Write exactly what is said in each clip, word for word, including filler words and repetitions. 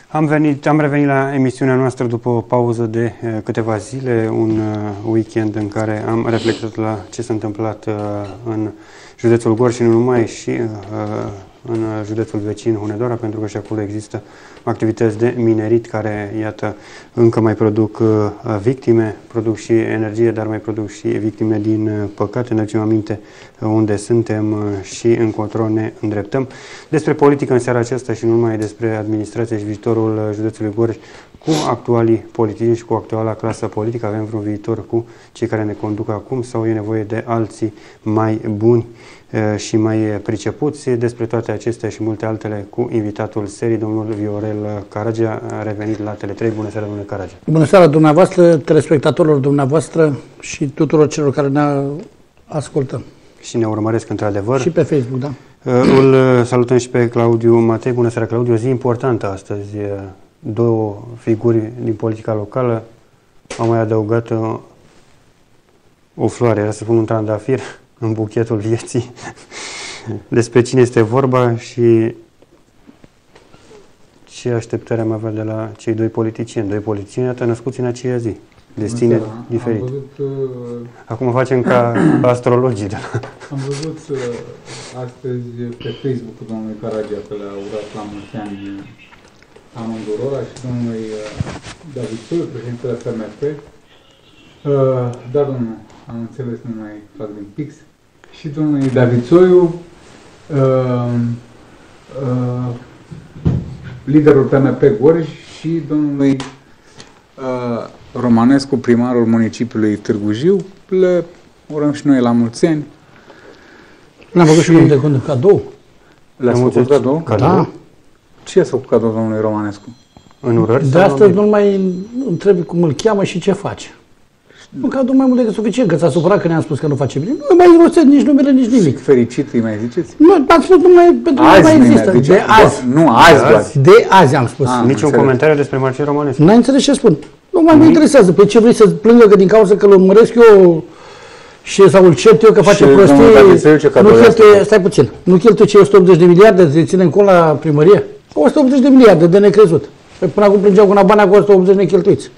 Am, venit, am revenit la emisiunea noastră după o pauză de uh, câteva zile, un uh, weekend în care am reflectat la ce s-a întâmplat uh, în județul Gorj și nu numai, și uh, în județul vecin Hunedoara, pentru că și acolo există activități de minerit care, iată, încă mai produc uh, victime, produc și energie, dar mai produc și victime din uh, păcate. Ne aducem aminte uh, unde suntem uh, și încotro ne îndreptăm. Despre politică în seara aceasta și nu numai, despre administrație și viitorul uh, județului Gorj cu actualii politicieni și cu actuala clasă politică. Avem vreun viitor cu cei care ne conduc acum sau e nevoie de alții mai buni și mai pricepuți? Despre toate acestea și multe altele cu invitatul serii, domnul Viorel Caragea, a revenit la Tele trei. Bună seara, domnule Caragea! Bună seara dumneavoastră, telespectatorilor dumneavoastră și tuturor celor care ne ascultă. Și ne urmăresc într-adevăr. Și pe Facebook, da. Îl salutăm și pe Claudiu Matei. Bună seara, Claudiu! O zi importantă astăzi. Două figuri din politica locală. Am mai adăugat o floare, era să spun un trandafir, în buchetul vieții. Despre cine este vorba și ce așteptări am avea de la cei doi politicieni. Doi politicieni, iată, născuți în aceea zi. Destine diferite. Văzut, uh, Acum facem ca astrologii. Da? Am văzut uh, astăzi pe Facebook domnului Caragea că le-a urat la mulți ani amândurora și domnului uh, David Soiu, președintele F M P. Uh, da, domnul, am înțeles, nu mai fac din pix. Și domnului David Soiu, uh, uh, liderul P M P Gorj, și domnului uh, Romanescu, primarul municipiului Târgu Jiu. Le urăm și noi la mulți ani. L-am făcut și unul de când cadou. Le-ați făcut cadou? Da. Ce i-ați făcut cadou domnului Romanescu? În urări? De astăzi nu mai întreb cum îl cheamă și ce face. Un cadou mai mult decât suficient, că s-a supărat că ne-am spus că nu face bine. Nu mai rostesc nici numele, nici nimic. Fericit îi mai ziceți? Nu, absolut nu mai, pentru azi nu mai există. Zice, de azi. Nu, azi doar. De azi am spus. A, Nici un comentariu despre Marcel Romanescu. N-ai înțeles ce spun. Nu mai mă interesează. Pe ce vrei să plângă că din cauza că îl urmăresc eu și sau îl cert eu că face prostii, nu cheltuie, stai puțin, nu cheltuie cei o sută optzeci de miliarde, se ținem cont la primărie? o sută optzeci de miliarde de necrezut. Păi până acum plângeau cu una bani cu o sută optzeci necheltuiți.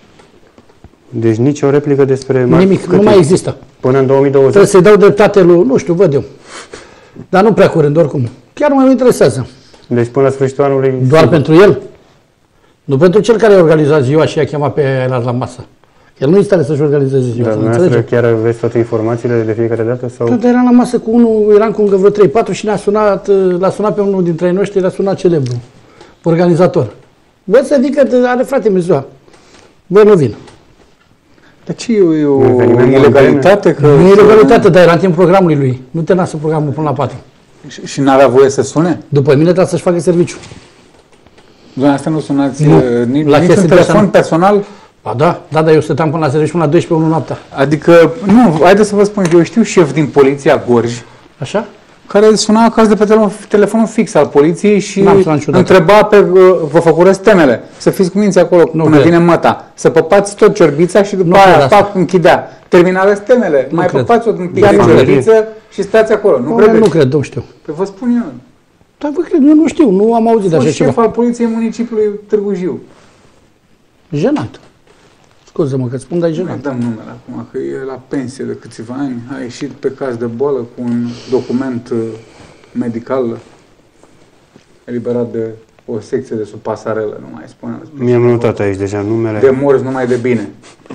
Deci nici o replică despre... Nimic, nu mai există. Până în două mii douăzeci. Trebuie să-i dau dreptate lui, nu știu, văd eu. Dar nu prea curând, oricum. Chiar nu mai mă interesează. Deci până la sfârșitul anului... Doar sigur. Pentru el? Nu pentru cel care a organizat ziua și i-a chemat pe el la masă. El nu este să-și organizeze ziua. Dar dumneavoastră chiar aveți toate informațiile de fiecare dată? Sau? Când eram la masă cu unul, eram cu încă vreo trei patru și ne-a sunat, l-a sunat pe unul dintre ei noștri, l-a sunat celebru, organizator. Bă, să zic că are frate mi ziua. Bă, nu vin. Dar ce e o ilegalitate? Că nu e ilegalitate, dar era în timpul programului lui. Nu te lasă programul până la patru. Și, și n-avea voie să sune? După mine trebuie să-și facă serviciu. Doamne, asta nu sunați nu. nici, la nici un telefon personal? Ba da, da, dar eu stăteam până la serviciu până la douăsprezece unu noaptea. Adică, nu, haideți să vă spun că eu știu șef din Poliția Gorj. Așa? Care suna acasă de pe telefon, telefonul fix al poliției și întreba pe, vă făcurăți temele, să fiți cu minții acolo nu până cred. Vine măta, să păpați tot ciorbița și după nu aia pac, închidea. Terminară temele, nu mai cred. Păpați-o un pic de ciorbiță și stați acolo. Nu, nu, nu cred, nu știu. Păi vă spun eu. Dar vă cred, eu nu știu, nu am auzit de așa ceva. Șef al poliției municipiului Târgu Jiu. Jenant. Scuze-mă că spun, dar e jenant. Dăm numele acum, că e la pensie de câțiva ani, a ieșit pe caz de boală cu un document medical eliberat de o secție de sub pasarelă, nu mai spune. Mi-am notat aici deja numele. De morți numai de bine.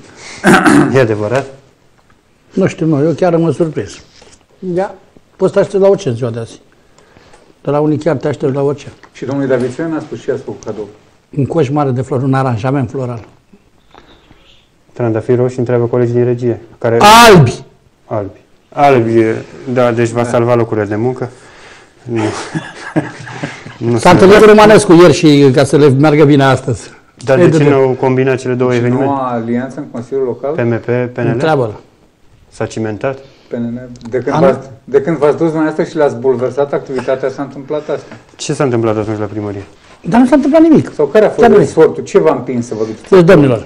E adevărat? Nu știu, nu, eu chiar mă surprins. Da, poți să aștept la orice în ziua de azi. De la unii chiar te aștept la orice. Și domnul David Soiu n-a spus și i-ați făcut cadou. Un coș mare de flori, un aranjament floral. Trandafiri roșii, întreabă colegii din regie. Care... Albi! Albi. Albi, da, deci va salva locurile de muncă. Nu. nu S-a întâlnit cu Romanescu ieri și ca să le meargă bine astăzi. Dar de ce nu au combinat cele două deci evenimente? Nu alianță în Consiliul Local? P M P, P N L? Întreabă-l. S-a cimentat? P N L. De când, v-ați, de când v-ați dus dumneavoastră și le-ați bulversat activitatea, s-a întâmplat asta. Ce s-a întâmplat atunci la primărie? Dar nu s-a întâmplat nimic. Sau care a fost efortul? Ce v-a împins să vă duceți? Deci, domnilor,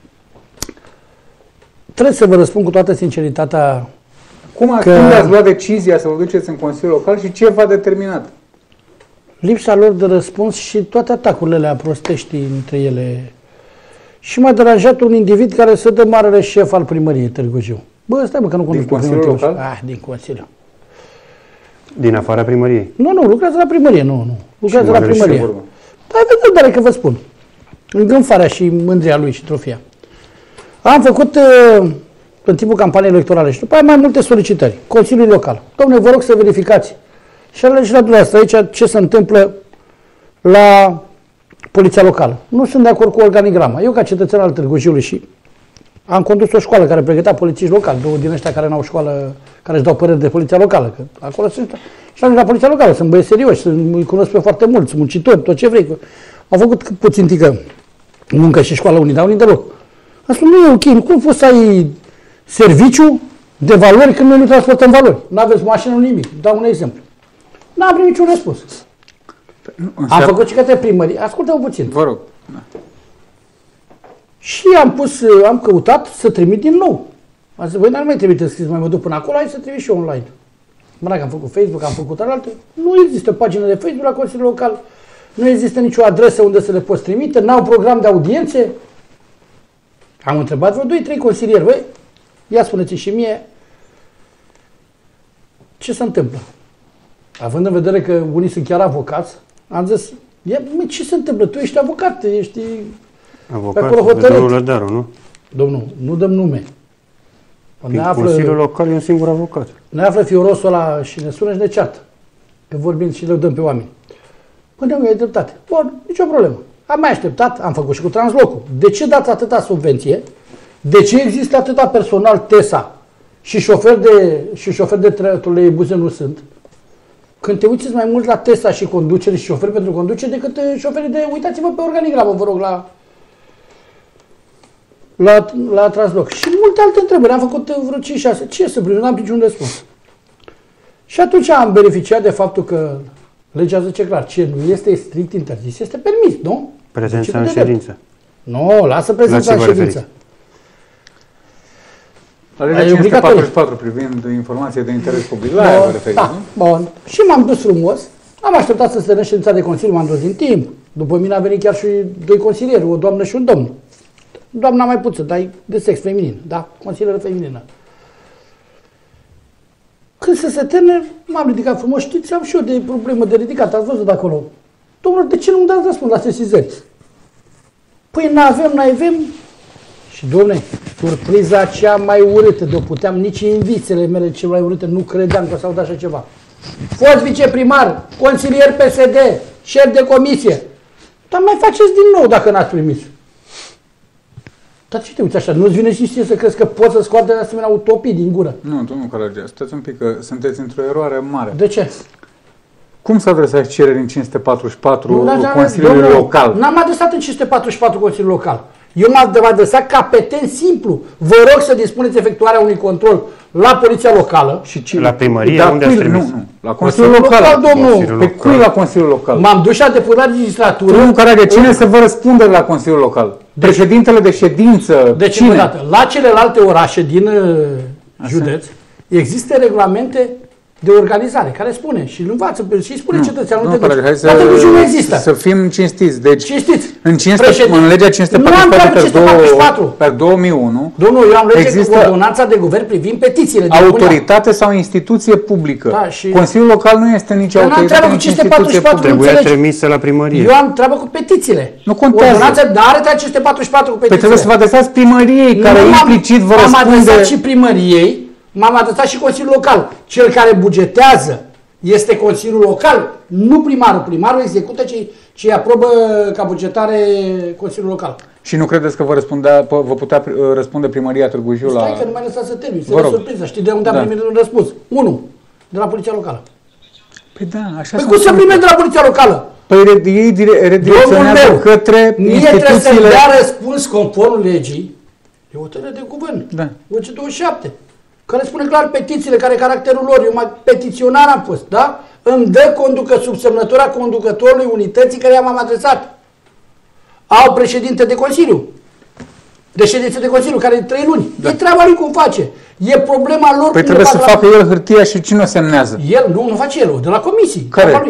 trebuie să vă răspund cu toată sinceritatea. Cum, că... cum ați luat decizia să vă duceți în Consiliul Local și ce v-a determinat? lipsa lor de răspuns și toate atacurile alea prostești între ele. Și m-a deranjat un individ care se dă marele șef al primăriei Târgu Jiu. Bă, stai mă că nu cunosc din Consiliul Local? Ah, din Consiliu. Din afara primăriei? Nu, nu, lucrează la primărie, nu, nu. Lucrează la primărie. Dar vedeți, dar că vă spun. Îngânfarea și mândria lui și trofia. Am făcut uh, în timpul campaniei electorale și după aia mai multe solicitări. Consiliul Local. Dom'le, vă rog să verificați. Și alegeți la dumneavoastră aici ce se întâmplă la Poliția Locală. Nu sunt de acord cu organigrama. Eu, ca cetățean al Târgu Jiului și am condus o școală care pregătea polițiști locali, două din ăștia care n-au școală, care își dau păreri de Poliția Locală. Că acolo sunt, și la Poliția Locală, sunt băieți serioși, îi cunosc pe foarte mulți, muncitori, tot ce vrei. Au făcut puțin tică muncă și școala unii, dar unii deloc. Am spus, nu e ok, cum poți să ai serviciu de valori când noi nu transportăm valori? Nu aveți mașină, nu nimic. Dau un exemplu. N-am primit niciun răspuns. Nu, am făcut și către primărie. Ascultă-mă puțin. Vă rog. Da. Și am pus, am căutat să trimit din nou. Am zis, voi n-ar mai trimite scris, mai mă duc până acolo, hai să trimit și eu online. Mă rog, am făcut Facebook, am făcut alte. Nu există pagină de Facebook la Consiliul Local, nu există nicio adresă unde să le poți trimite, n-au program de audiențe. Am întrebat vreo doi trei consilieri, băi, ia spuneți și mie ce se întâmplă. Având în vedere că unii sunt chiar avocați, am zis, ia, mă, ce se întâmplă? Tu ești avocat, ești avocat, domnul Lădaru, nu? Domnul, nu dăm nume. Ne află, Consiliul Local e un singur avocat. Ne află fiorosul ăla și ne sună și ne ceartă. Că vorbim și le dăm pe oameni. Până nu ai dreptate. Bun, nicio problemă. Am mai așteptat, am făcut și cu translocul. De ce dați atâta subvenție? De ce există atâta personal TESA și șofer de, și șofer de troleibuze nu sunt? Când te uiți mai mult la TESA și conducere și șoferi pentru conducere decât șoferii de... Uitați-vă pe organigramă, vă rog, la... La, la transloc. Și multe alte întrebări. Am făcut vreo cinci șase. Ce să primim? N-am niciun răspuns. Și atunci am beneficiat de faptul că legea zice clar, ce nu este strict interzis, este permis, nu? Prezența în ședință. Nu, lasă prezența în ședință. La legea cinci sute patruzeci și patru privind informație de interes public, la aia vă referiți, da, nu? Bun. Și m-am dus frumos. Am așteptat să se termine ședința de Consiliu, m-am dus din timp. După mine a venit chiar și doi consilieri, o doamnă și un domn. Doamna mai puțin, dar e de sex feminin, da? Consilieră feminină. Când se se termine, m-am ridicat frumos, știți, am și eu de problemă de ridicat, ați văzut acolo. Domnule, de ce nu-mi dați răspuns la sesizări? Păi n-avem, n-avem. Și, domne, surpriza cea mai urâtă, de-o puteam nici în vițele mele cele mai urâte, nu credeam că s-au dat așa ceva. Fost viceprimar, consilier P S D, șef de comisie. Dar mai faceți din nou dacă n-ați primit. Dar ce te uiți așa? Nu-ți vine și ție să crezi că poți să scoate de asemenea utopii din gură? Nu, domnul Caragia, stați un pic, că sunteți într-o eroare mare. De ce? Cum să adresați cereri în cinci sute patruzeci și patru nu, Consiliului domnul, Local? N-am adresat în cinci sute patruzeci și patru Consiliul Local. Eu m-am adresat ca petent simplu. Vă rog să dispuneți efectuarea unui control la Poliția Locală. Și ce? La primărie? Da, unde ați trimis? Nu, nu. La Consiliul, Consiliul Local, local domnul. Consiliul pe cui la Consiliul Local? M-am dus și a deputat legislatură. Domnul Caragia, cine să vă răspunde la Consiliul Local? De Președintele de ședință? Deci, cine? Dată, la celelalte orașe din Așa. județ există regulamente de organizare, care spune și îl învață și spune cetățeanul de Caragia, hai să, nu există. Să fim cinstiți. Deci, cinstiți. În, în legea cinci sute patruzeci și patru pe două mii unu Domnul, eu am lege există cu ordonanța de guvern privind petițiile. Autoritate sau instituție publică. Da, și Consiliul Local nu este nici autoritate, nici instituție publică. Trebuia trimisă la primărie. Eu am treabă cu petițiile. Nu contează. Ordonanța, dar are cinci sute patruzeci și patru cu petițiile. Păi trebuie să vă adresați primăriei, care implicit vă răspunde. Am adresat și primăriei. M-am adresat și Consiliul Local. Cel care bugetează este Consiliul Local, nu primarul. Primarul execută ce, ce aprobă ca bugetare Consiliul Local. Și nu credeți că vă, răspundea, vă putea răspunde primăria Târgu Jiu la... Stai că nu mai lăsați să termin, să vă surpriză. Știi de unde da. am primit un răspuns? Unu, de la Poliția Locală. Păi da, așa. Păi cum să primesc de la Poliția Locală? Păi ei redirecționează către mie instituțiile... trebuie să-mi dea răspuns conform legii. E o tără de guvern. Da. O C douăzeci și șapte. Care spune clar petițiile, care e caracterul lor. Eu mai petiționar am fost, da? Îmi dă conducă sub semnătura conducătorului unității care i-am adresat. Au președinte de Consiliu. De ședință de Consiliu, care e trei luni. Da. E treaba lui cum face. E problema lor. Păi trebuie să facă el hârtia și cine o semnează? El, nu, nu face el, de la comisii. Care? Lui.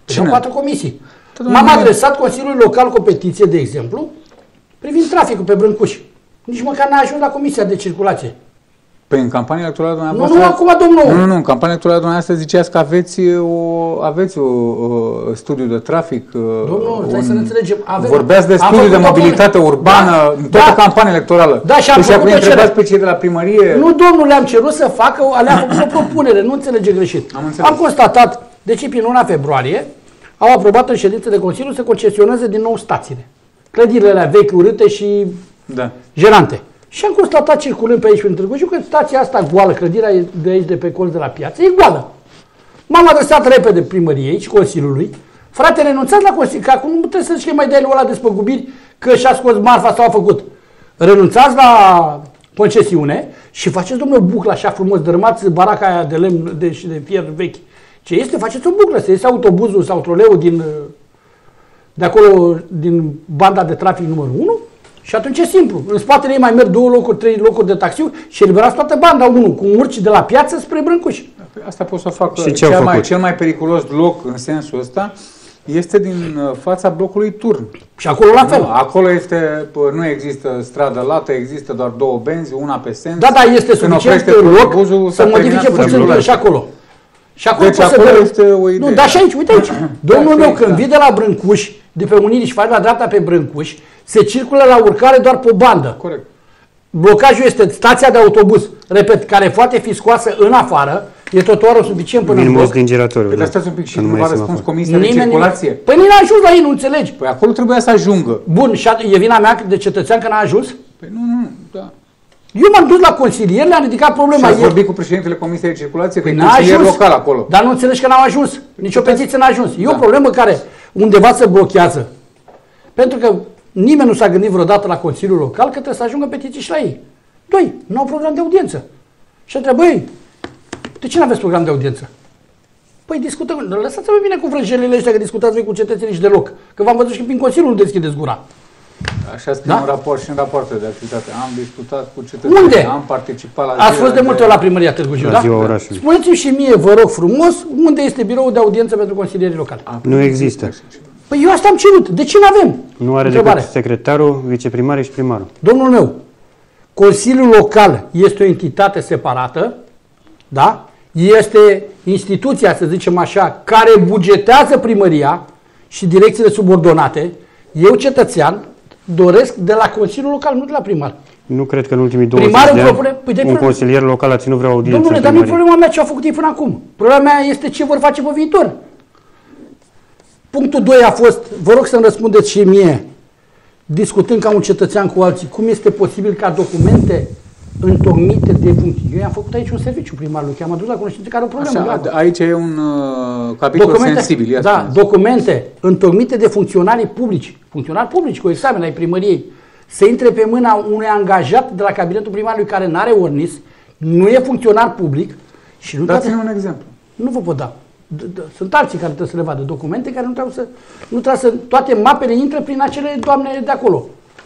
Sunt patru comisii. M-am adresat Consiliului Local cu o petiție, de exemplu, privind traficul pe Brâncuși. Nici măcar n-a ajuns la Comisia de Circulație. Păi în campania electorală dumneavoastră... Nu, nu, acum, domnul... Nu, nu, nu, în campania electorală dumneavoastră ziceați că aveți o, aveți o, o studiu de trafic... Domnul, stai un, să ne înțelegem. Avem, vorbeați de studiu de mobilitate o... urbană da, în toată da, campania electorală. Da, și am deci făcut o întrebați pe cei de la primărie... Nu, domnul, le-am cerut să facă, le-am făcut o propunere, nu înțelege greșit. Am, înțeles. am constatat, deci prin luna februarie, au aprobat în ședință de Consiliu să concesioneze din nou stațiile. Clădirile alea vechi, urâte și da. gerante. Și am constatat circulând pe aici prin Târgu Jiu că stația asta goală, clădirea de aici de pe colț de la piață, e goală. M-am adresat repede primăriei și Consiliului. Frate, renunțați la Consiliu, că acum nu trebuie să zici mai dai lui ăla despăgubiri că și-a scos marfa sau a făcut. Renunțați la concesiune și faceți, domnule, buclă așa frumos, dărâmați baraca aia de lemn de, și de fier vechi. Ce este? Faceți o buclă, să iese autobuzul sau troleul din, de acolo, din banda de trafic numărul unu. Și atunci e simplu. În spatele ei mai merg două locuri, trei locuri de taxiuri și eliberați toată banda unu, cu urci de la piață spre Brâncuși. Asta pot să o fac. Și cel, mai, cel mai periculos loc în sensul ăsta este din fața blocului Turn. Și acolo la fel. Nu, acolo este, nu există stradă lată, există doar două benzi, una pe sens. Da, da, este suficient loc să modifice puțin și acolo. Și acolo deci acolo să este o idee. Nu, dar și aici, uite aici. Domnul meu, când vii de la Brâncuși, de pe Unirii și faci la dreapta pe Brâncuși, se circulă la urcare doar pe o bandă. Corect. Blocajul este stația de autobuz, repet, care poate fi scoasă în afară, e trotuarul suficient până în bloc. din giratoriu. Păi, da. stați un pic și nu v-a răspuns Comisia de Nimeni, Circulație? Păi nu a ajuns la ei, nu înțelegi. Păi acolo trebuia să ajungă. Bun, și e vina mea de cetățean că n-a ajuns? Păi nu, nu, da. Eu m-am dus la consilier, le-am ridicat problema. Și ați vorbit cu președintele Comisiei de Circulație, că păi e consilier ajuns, local acolo. Dar nu înțelegi că n-au ajuns. Nici o petiție n-a ajuns. E da. o problemă care undeva se blochează. Pentru că nimeni nu s-a gândit vreodată la Consiliul Local că trebuie să ajungă petiții și la ei. Doi, nu au program de audiență. Și întreabă, băi, de ce nu aveți program de audiență? Păi discutăm, lăsați-vă bine cu vrăjelile ăștia că discutați voi cu cetățenii și deloc. Că v-am văzut și prin Consiliu nu deschideți gura. Așa scrie da? un raport și în rapoarte de activitate. Am discutat cu cetățenii. Unde? Am participat la Ați fost de multe ori la primăria Târgu Jiu, da? da? Spuneți-mi și mie, vă rog frumos, unde este biroul de audiență pentru consilierii locali? Nu există. Păi eu asta am cerut. De ce nu avem? Nu are decât secretarul, viceprimarul și primarul. Domnul meu, Consiliul Local este o entitate separată, da? Este instituția, să zicem așa, care bugetează primăria și direcțiile subordonate. Eu, cetățean, doresc de la Consiliul Local, nu de la primar. Nu cred că în ultimii douăzeci Primarul de ani propune, păi de un consilier local a ținut vreo audiență. Domnule, dar nu e problema mea ce au făcut ei până acum. Problema mea este ce vor face pe viitor. Punctul doi a fost, vă rog să-mi răspundeți și mie, discutând ca un cetățean cu alții, cum este posibil ca documente întocmite de funcții. Eu i-am făcut aici un serviciu primarului, că am adus la cunoștință care o problemă. Așa, aici e un uh, capitol documente, sensibil. Da, documente întocmite de funcționari publici, funcționari publici cu examen ai primăriei, să intre pe mâna unui angajat de la cabinetul primarului care nu are ordnis, nu e funcționar public și nu dați-mi un exemplu. Nu vă pot da. Sunt alții care trebuie să le vadă documente care nu trebuie să, nu trebuie să, toate mapele intră prin acele doamne de acolo.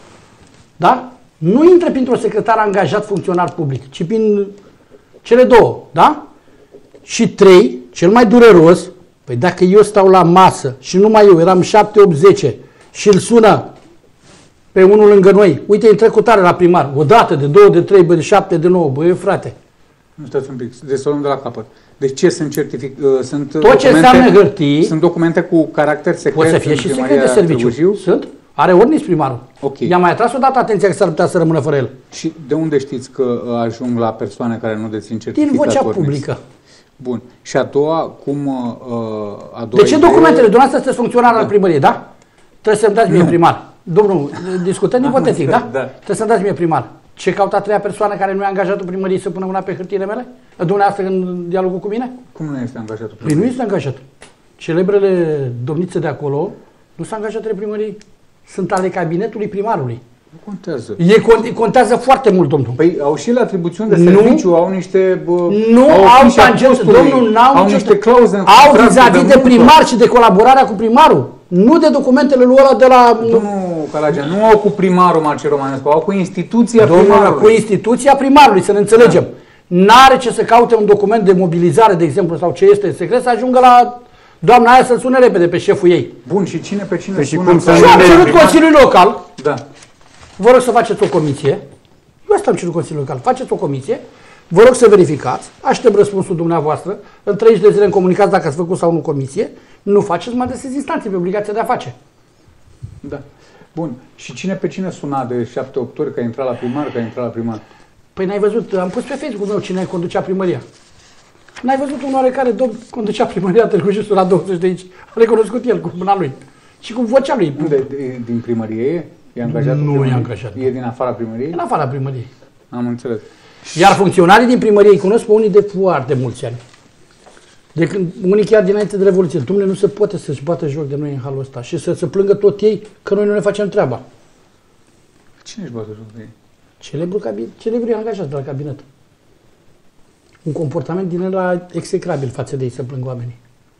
Da? Nu intră printr-o secretar angajat funcționar public, ci prin cele două. Da? Și trei, cel mai dureros, păi dacă eu stau la masă și numai eu, eram șapte, opt, zece și îl sună pe unul lângă noi, uite, intră cu tare la primar, o dată, de două, de trei, bă, de șapte, de nouă, băi, frate. Nu stați un pic, deci să luăm de la capăt. Deci ce sunt certific... Uh, sunt tot ce înseamnă hârtii... Sunt documente cu caracter secret. Pot să fie și secret de serviciu. Sunt. Are ordnis primarul. Okay. I-a mai atras odată atenția că s-ar putea să rămână fără el. Și de unde știți că ajung la persoane care nu dețin certificat? Din vocea ordnis? publică. Bun. Și a doua, cum... Uh, a doua de ce idee... documentele? Dumneavoastră sunteți funcționar da. al primăriei, da? Trebuie să-mi dați mie nu. primar. Domnul, discutăm ipotetic, da? da? Trebuie să-mi dați mie primar. Ce caută a treia persoană care nu e angajatul primăriei să pună mâna pe hârtiile mele? Dumneavoastră în dialogul cu mine? Cum nu este angajatul primăriei? Păi nu este angajat. Celebrele domnițe de acolo nu sunt angajatele primăriei. Sunt ale cabinetului primarului. Nu contează. E, contează foarte mult, domnul. Păi au și la atribuțiuni de serviciu, nu, au niște... Bă, nu au, au tangență, domnul, n-au au niște clauze în au vis-a-vis de, de primar și de colaborarea cu primarul. Nu de documentele lui ăla de la... Domnul Calagea, nu au cu primarul Marcel Romanescu, au cu instituția domnul, primarului. Cu instituția primarului, să ne înțelegem. Da. N-are ce să caute un document de mobilizare, de exemplu, sau ce este secret, să ajungă la Doamna aia să sune repede pe șeful ei. Bun, și cine pe cine păi și sună? cum să Și eu am cerut primar? Consiliul Local. Da. Vă rog să faceți o comisie. Eu asta am cerut Consiliul Local. Faceți o comisie. Vă rog să verificați. Aștept răspunsul dumneavoastră. În treizeci de zile îmi comunicați dacă ați făcut sau nu comisie. Nu faceți, mă adresez instanței pe obligația de a face. Da. Bun. Și cine pe cine suna de șapte opt ori că a intrat la primar, că a intrat la primar? Păi n-ai văzut, am pus pe Facebook-ul meu cine conducea primăria. N-ai văzut un oarecare domn conducea primăria Târgu Jiu la douăzeci de aici. A recunoscut el cu mâna lui. Și cu vocea lui. De, de, din primărie e? E angajat? Nu e angajat. E din afara primăriei? În afara primăriei. Am înțeles. Iar funcționarii din primărie îi cunosc pe unii de foarte mulți ani. De când, unii chiar dinainte de Revoluție. Dumnezeu nu se poate să-și bată joc de noi în halul ăsta și să se plângă tot ei că noi nu ne facem treaba. Cine își bată joc de ei? Celebru, celebru e angajat de la cabinet. Un comportament din ăla execrabil față de ei să plâng oamenii.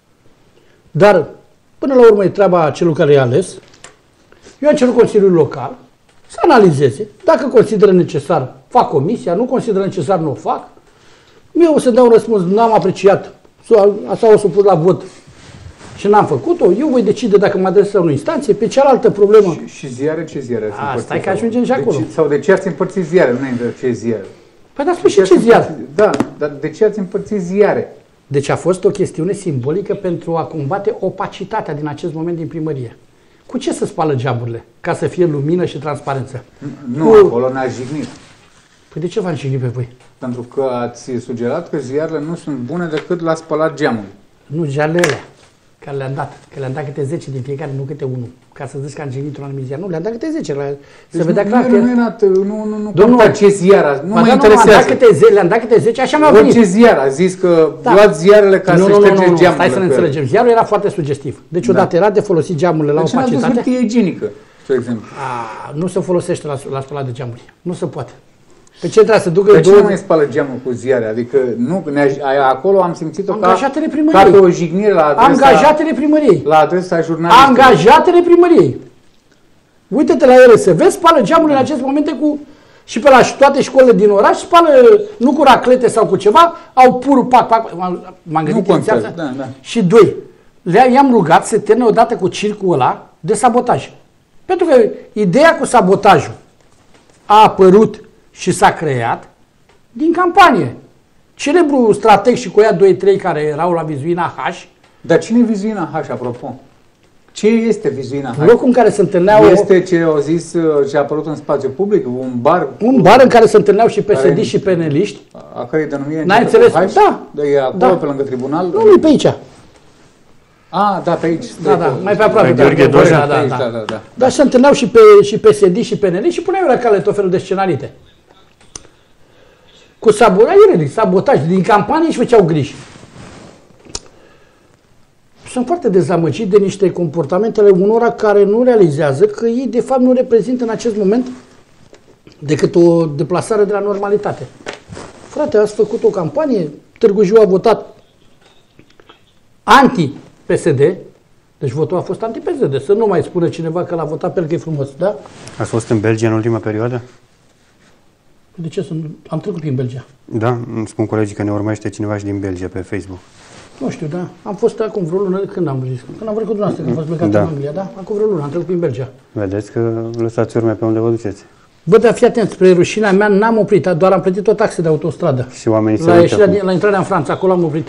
Dar, până la urmă, e treaba celui care i-a ales. Eu am cerut Consiliul Local să analizeze. Dacă consideră necesar, fac comisia. Nu consideră necesar, nu o fac. Eu o să dau un răspuns, n-am apreciat. Asta o să pun la vot și n-am făcut-o. Eu voi decide dacă mă adresez la o instanție. Pe cealaltă problemă... Și, și ziare? Ce ziare ați împărțit? Asta e că ajungem și acolo. De ce, sau de ce ați împărțit ziare? Nu de ce ziare? Păi dar spui și ce ziar? Da, dar de ce ați împărțit ziare? Deci a fost o chestiune simbolică pentru a combate opacitatea din acest moment din primărie. Cu ce să spală geamurile? Ca să fie lumină și transparență. Nu, Cu... acolo ne-a jignit. Păi de ce v-am jignit pe voi? Pentru că ați sugerat că ziarele nu sunt bune decât la spălat geamul. Nu, gealele care le-am dat. Că le-am dat câte zece din fiecare, nu câte unul. Ca să zici că am jignit un anumit ziar. Nu, le-am dat câte zece. La... Deci să vedea nu, clar nu, că... nu, era, nu, nu, nu Domnul, conta ce ziar, nu mă da, interesează. Le-am dat câte zece, le-am dat câte zece, așa mi-au venit. Orice ziar, a zis că Da. luați ziarele ca nu, să nu, nu, ștergeți nu, geamurile. stai să ne înțelegem. Ziarul era foarte sugestiv. Deci Da. odată era de folosit geamurile la De ce n-a dus opacitate. hârtie igienică, de exemplu? A, nu se folosește la, la spălat de geamuri. Nu se poate. Pe ce trebuie să ducă Dar cine două... mai spală geamul cu ziare? Adică nu, ne, acolo am simțit-o ca, Angajatele ca primăriei. pe o jignire la adresa, Angajatele primăriei. la adresa jurnaliștilor. Angajatele primăriei. Uită-te la ele să vezi, spală geamurile în acest momente cu... Și pe la toate școlile din oraș spală, nu cu raclete sau cu ceva, au purul pac, pac, m-am gândit Nu inițial contează, să- da, da. Și doi, le- i-am rugat să termine odată cu circul ăla de sabotaj. Pentru că ideea cu sabotajul a apărut și s-a creat din campanie. Celebrul strateg și cu ea doi trei care erau la Vizuina H, Dar cine e Vizuina H, apropo? Ce este Vizuina H? locul în care se întâlneau... Este ce au zis, uh, ce a apărut în spațiu public, un bar, Un bar în care se întâlneau și P S D Care- și peneliști. a cărei denumire N-ai începe cu înțeles? H? Da. De e acolo, Da. pe lângă tribunal? Nu, nu pe aici. A, da, pe aici. Da, da, mai pe aproape. Pe da, Gheorghe da, Doja. da, Pe aici, da, da, da. da, da. Dar se întâlneau și, pe, și P S D și P N L și puneau la cale tot felul de scenarite. Cu sabotaj, sabotaj, din campanie își făceau griji. Sunt foarte dezamăgit de niște comportamentele unora care nu realizează că ei de fapt nu reprezintă în acest moment decât o deplasare de la normalitate. Frate, ați făcut o campanie, Târgu Jiu a votat anti-P S D, deci votul a fost anti-P S D, să nu mai spună cineva că l-a votat pentru că e frumos, da? Ați fost în Belgia în ultima perioadă? De ce să nu? Am trecut prin Belgia. Da, îmi spun colegii că ne urmărește cineva și din Belgia pe Facebook. Nu știu, da. Am fost acum vreo lună, când am zis? Când am vorbit cu dumneavoastră, când am fost plecat Da. în Anglia, da? Acum vreo lună, am trecut prin Belgia. Vedeți că lăsați urme pe unde vă duceți. Bă, dar fii atent, spre rușinea mea n-am oprit, doar am plătit o taxă de autostradă. Și oamenii se La, uită ieșirea, acum. din- la intrarea în Franța, acolo am oprit.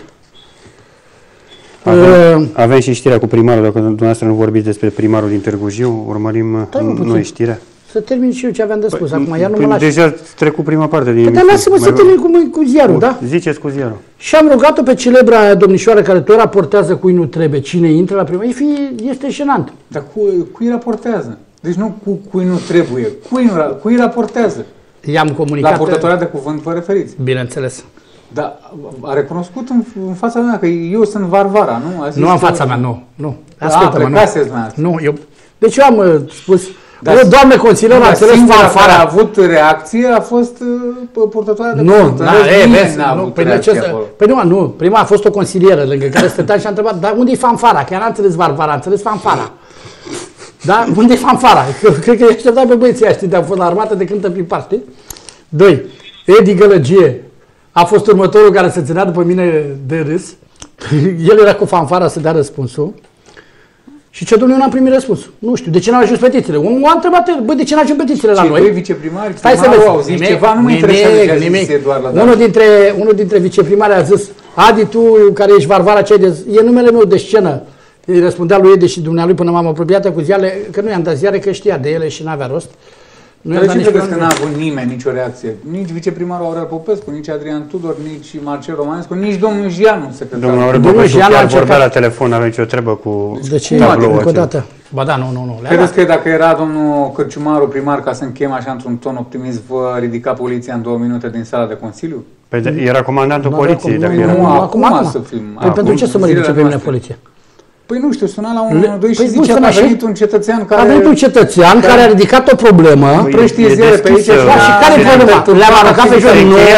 Avem, Uh, avem și știrea cu primarul, dacă dumneavoastră nu vorbiți despre primarul din Târgu Jiu, urmărim Stai, mă, puțin. noi știrea. Să termin și eu ce aveam de spus. Acum, iar nu Păi mă lași. deja ați trecut prima parte din Păi, dar emisiune. lasă-mă să Mai termin cu, cu ziarul, rog, da? Ziceți cu ziarul. Și am rugat-o pe celebra domnișoară care tot raportează cui nu trebuie, cine intră la primă. Este jenant. Dar cu, cui raportează? Deci nu cu cui nu trebuie, cui, nu, ra- cui raportează? I-am La comunicat. purtătoarea de cuvânt vă referiți. Bineînțeles. Dar a recunoscut în, în fața mea că eu sunt Varvara, nu? A zis Nu în că- fața mea, nu. Nu. A, Ascultă-mă, nu. plecaseți la asta. Nu, eu... Deci eu am uh, spus, Dar- o, doamne consilier, am Dar înțeles singura care a fanfara. avut reacție a fost uh, purtătoarea de Nu, cuvânt. na, Rest e, nimeni vezi, n-a nu, avut păi, de ce reacție să, acolo. păi nu, nu, prima a fost o consilieră lângă care stătea și a întrebat, dar unde e fanfara? Chiar n-a înțeles Varvara, a înțeles fanfara. Da? Unde e fanfara? Că, cred că i aștepta pe băieții ăia, știi, de-au fost la armată de cântă prin parte. Doi, Edi Gălăgie a fost următorul care se ținea după mine de râs. El era cu fanfara să dea răspunsul. Și ce, domnule, eu n-am primit răspuns. Nu știu, de ce n-au ajuns petițiile? Unul a întrebat, bă, de ce n-au ajuns petițiile la noi? Cei viceprimari, stai să vezi. au zis ceva, nu mă interesează ce a zis Eduard la unul dintre, unul dintre viceprimari a zis, Adi, tu care ești Varvara, ce de... e numele meu de scenă. Îi răspundea lui Edi și dumnealui până m-am apropiat cu ziare, că nu i-am dat ziare, că știa de ele și n-avea rost. Dar de ce credeți că n-a avut nimeni nicio reacție? Nici viceprimarul Aurel Popescu, nici Adrian Tudor, nici Marcel Romanescu, nici domnul Gianu, secretar. Domnul Aurel Popescu chiar vorbea la telefon, avea nicio treabă cu de ce? Încă o dată. Ba da, nu, nu, nu. Credeți că dacă era domnul Cârciumaru primar, ca să închem așa într-un ton optimist, vă ridica poliția în două minute din sala de Consiliu? Păi de, era comandantul poliției. Nu, era... nu, acum, acum să fim. Păi pentru ce să mă ridice pe mine poliția? Păi nu știu, suna la unu unu doi și zicea că a venit un cetățean care... A venit un cetățean care a ridicat o problemă, prăștie ziare pe aici. Și care e problema? Le-am aruncat pe jos.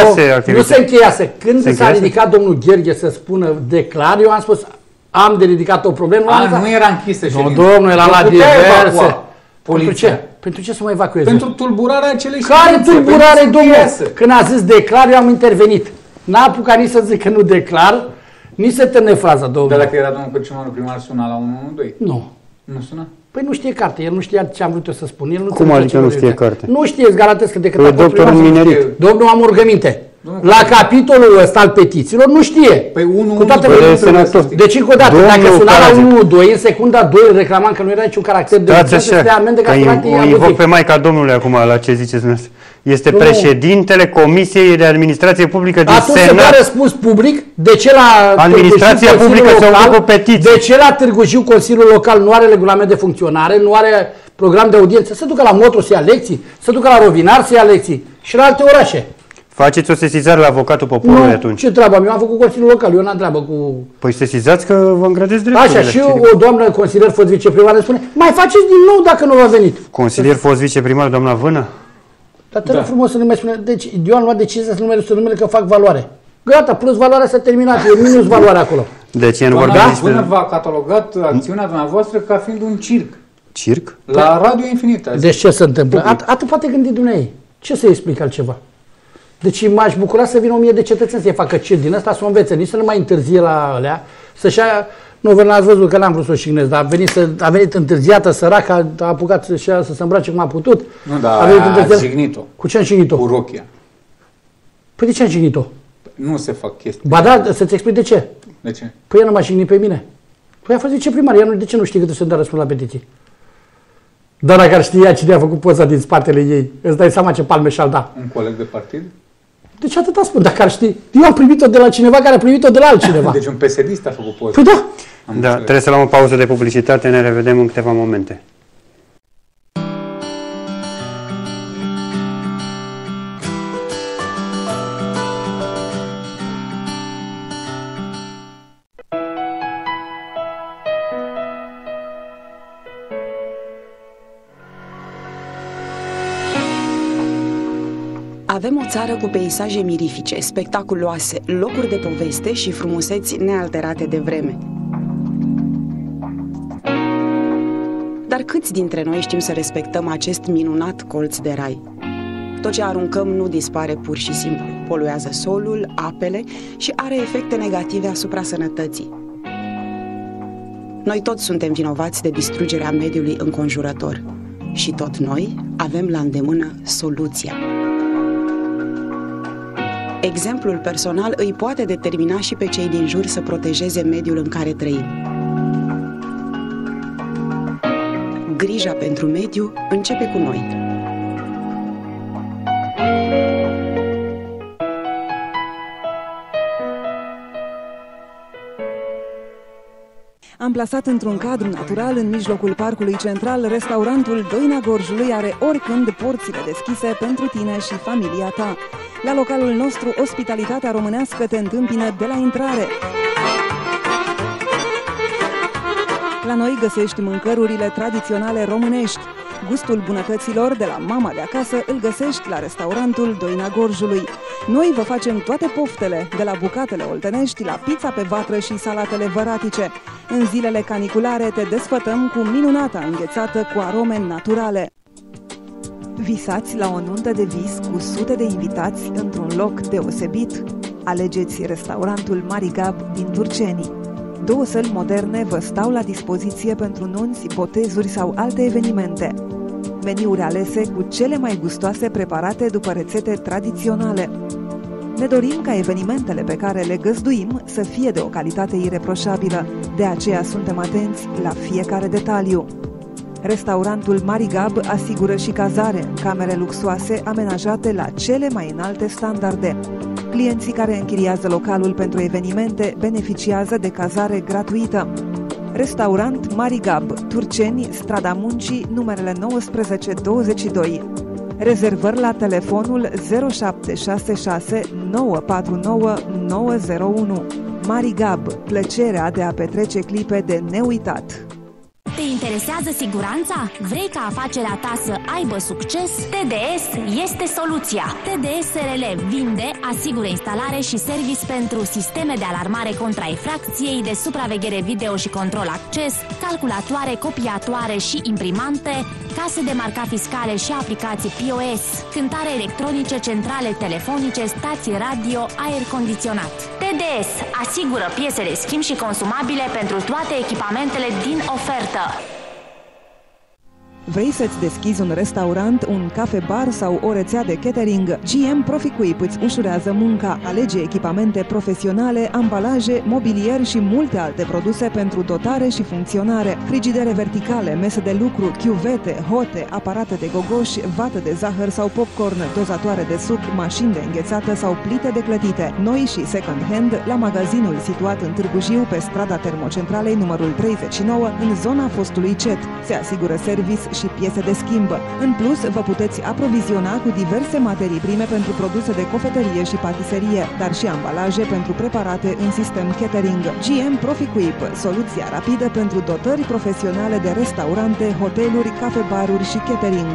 Nu se încheiase. Când s-a ridicat domnul Gherghe să spună declar, eu am spus am de ridicat o problemă. A, nu era închisă ședința. Nu, domnul, era la diverse. Pentru ce? Pentru ce să mă evacueze? Pentru tulburarea acelei ședințe. Care tulburare, domnule? Când a zis declar, eu am intervenit. N-a apucat nici să zic că nu declar, nici să termine fraza, domnule. Dar dacă era domnul Cârciumaru primar, suna la unu unu doi? Nu. Nu suna? Păi nu știe carte, el nu știa ce am vrut eu să spun. El nu Cum adică nu știe carte? Nu știe, îți garantez că decât e doctor în minerit. Domnul, am rugăminte. La capitolul ăsta al petițiilor nu știe. Păi unu cu toate doi. Deci încă o dată, dacă suna la unu unu doi, în secunda doi îl reclamam că nu era niciun caracter de urgență, de amendă ca o invoc pe Maica Domnului acum la ce ziceți dumneavoastră. Este președintele Comisiei de Administrație Publică din Senat. Atunci să dă răspuns public de ce la Administrația Publică se ocupă cu petiții. De ce la Târgu Jiu Consiliul Local nu are regulament de funcționare, nu are program de audiență, să ducă la Motru să ia lecții, să ducă la Rovinar să ia lecții și la alte orașe. Faceți o sesizare la avocatul poporului nu, atunci. Ce treabă? Eu am făcut Consiliul Local, eu n-am treabă cu... Păi sesizați că vă îngrădesc drepturile. Așa, și o doamnă consilier fost viceprimar îmi spune, mai faceți din nou dacă nu v-a venit. Consilier fost viceprimar, doamna Vână? Dar te rog frumos să nu mai spune, deci eu am luat decizia să nu mai răspund numele că fac valoare. Gata, plus valoarea s-a terminat, e minus valoarea acolo. Deci nu vorbim despre... Vână v-a catalogat acțiunea dumneavoastră ca fiind un circ. Circ? La Radio Infinită. Deci ce se întâmplă? At atât poate gândi dumneavoastră. Ce să-i explic altceva? Deci m-aș bucura să vină o mie de cetățeni să-i facă circ din ăsta, să o învețe, nici să nu mai întârzie la alea, să-și ia... Nu, vă n-ați văzut că n-am vrut să o șignesc, dar a venit, să, a venit întârziată, săraca, a apucat să, să se îmbrace cum a putut. Nu, dar a, a jignit-o. Cu ce am jignit-o? Cu rochia. Păi de ce am jignit-o? Nu se fac chestii. Ba da, să-ți explic de ce. De ce? Păi ea nu m-a jignit pe mine. Păi a fost viceprimar, ea nu, de ce nu știe cât să-mi dea răspuns la petiții? Dar dacă ar știa cine a făcut poza din spatele ei, îți dai seama ce palme și-al da. Un coleg de partid? Deci atâta spun, dacă ar ști. Eu am primit-o de la cineva care a primit-o de la altcineva. Deci un P S D-ist a făcut poză. Păi da. Am da, trebuie să luăm o pauză de publicitate, ne revedem în câteva momente. Avem o țară cu peisaje mirifice, spectaculoase, locuri de poveste și frumuseți nealterate de vreme. Dar câți dintre noi știm să respectăm acest minunat colț de rai? Tot ce aruncăm nu dispare pur și simplu, poluează solul, apele și are efecte negative asupra sănătății. Noi toți suntem vinovați de distrugerea mediului înconjurător și tot noi avem la îndemână soluția. Exemplul personal îi poate determina și pe cei din jur să protejeze mediul în care trăim. Grija pentru mediu începe cu noi. Amplasat într-un cadru natural în mijlocul parcului central, restaurantul Doina Gorjului are oricând porțile deschise pentru tine și familia ta. La localul nostru, ospitalitatea românească te întâmpină de la intrare. La noi găsești mâncărurile tradiționale românești. Gustul bunătăților de la mama de acasă îl găsești la restaurantul Doina Gorjului. Noi vă facem toate poftele, de la bucatele oltenești, la pizza pe vatră și salatele văratice. În zilele caniculare te desfătăm cu minunata înghețată cu arome naturale. Visați la o nuntă de vis cu sute de invitați într-un loc deosebit? Alegeți restaurantul Marigab din Turceni. Două săli moderne vă stau la dispoziție pentru nunți, botezuri sau alte evenimente. Meniuri alese cu cele mai gustoase preparate după rețete tradiționale. Ne dorim ca evenimentele pe care le găzduim să fie de o calitate ireproșabilă, de aceea suntem atenți la fiecare detaliu. Restaurantul Marigab asigură și cazare în camere luxoase amenajate la cele mai înalte standarde. Clienții care închiriază localul pentru evenimente beneficiază de cazare gratuită. Restaurant Marigab, Turceni, Strada Muncii, numerele nouăsprezece douăzeci și doi. Rezervări la telefonul zero șapte șase șase nouă patru nouă nouă zero unu. Marigab, plăcerea de a petrece clipe de neuitat. Te interesează siguranța? Vrei ca afacerea ta să aibă succes? T D S este soluția. T D S S R L vinde, asigură instalare și service pentru sisteme de alarmare contra infracției, de supraveghere video și control acces, calculatoare, copiatoare și imprimante, case de marcat fiscale și aplicații P O S, cântare electronice, centrale telefonice, stații radio, aer condiționat. T D S asigură piese de schimb și consumabile pentru toate echipamentele din ofertă. Vrei să-ți deschizi un restaurant, un cafe-bar sau o rețea de catering? G M Proficuip îți ușurează munca. Alege echipamente profesionale, ambalaje, mobilier și multe alte produse pentru dotare și funcționare. Frigidere verticale, mese de lucru, chiuvete, hote, aparate de gogoși, vată de zahăr sau popcorn, dozatoare de suc, mașini de înghețată sau plite de clătite. Noi și second hand la magazinul situat în Târgu Jiu, pe strada Termocentralei numărul treizeci și nouă, în zona fostului C E T. Se asigură service și piese de schimb. În plus, vă puteți aproviziona cu diverse materii prime pentru produse de cofetărie și patiserie, dar și ambalaje pentru preparate în sistem catering. G M Proficuip, soluția rapidă pentru dotări profesionale de restaurante, hoteluri, cafe-baruri și catering.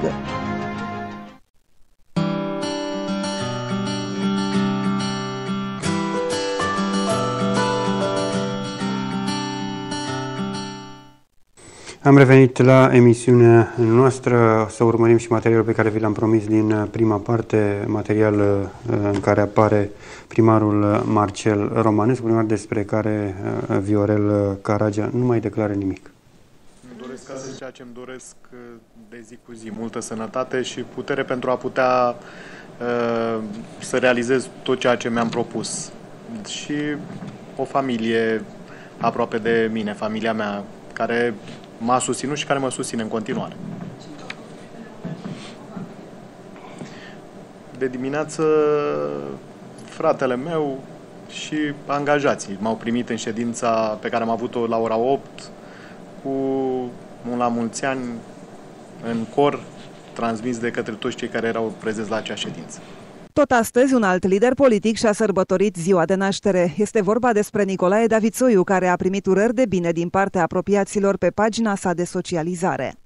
Am revenit la emisiunea noastră să urmărim și materialul pe care vi l-am promis din prima parte, material în care apare primarul Marcel Romanescu, primar despre care Viorel Caragea nu mai declară nimic. Îmi doresc ca să ceea ce îmi doresc de zi cu zi, multă sănătate și putere pentru a putea uh, să realizez tot ceea ce mi-am propus. Și o familie aproape de mine, familia mea, care m-a susținut și care mă susține în continuare. De dimineață, fratele meu și angajații m-au primit în ședința pe care am avut-o la ora opt, cu un la mulți ani în cor, transmis de către toți cei care erau prezenți la acea ședință. Tot astăzi, un alt lider politic și-a sărbătorit ziua de naștere. Este vorba despre Nicolae Davițoiu, care a primit urări de bine din partea apropiaților pe pagina sa de socializare.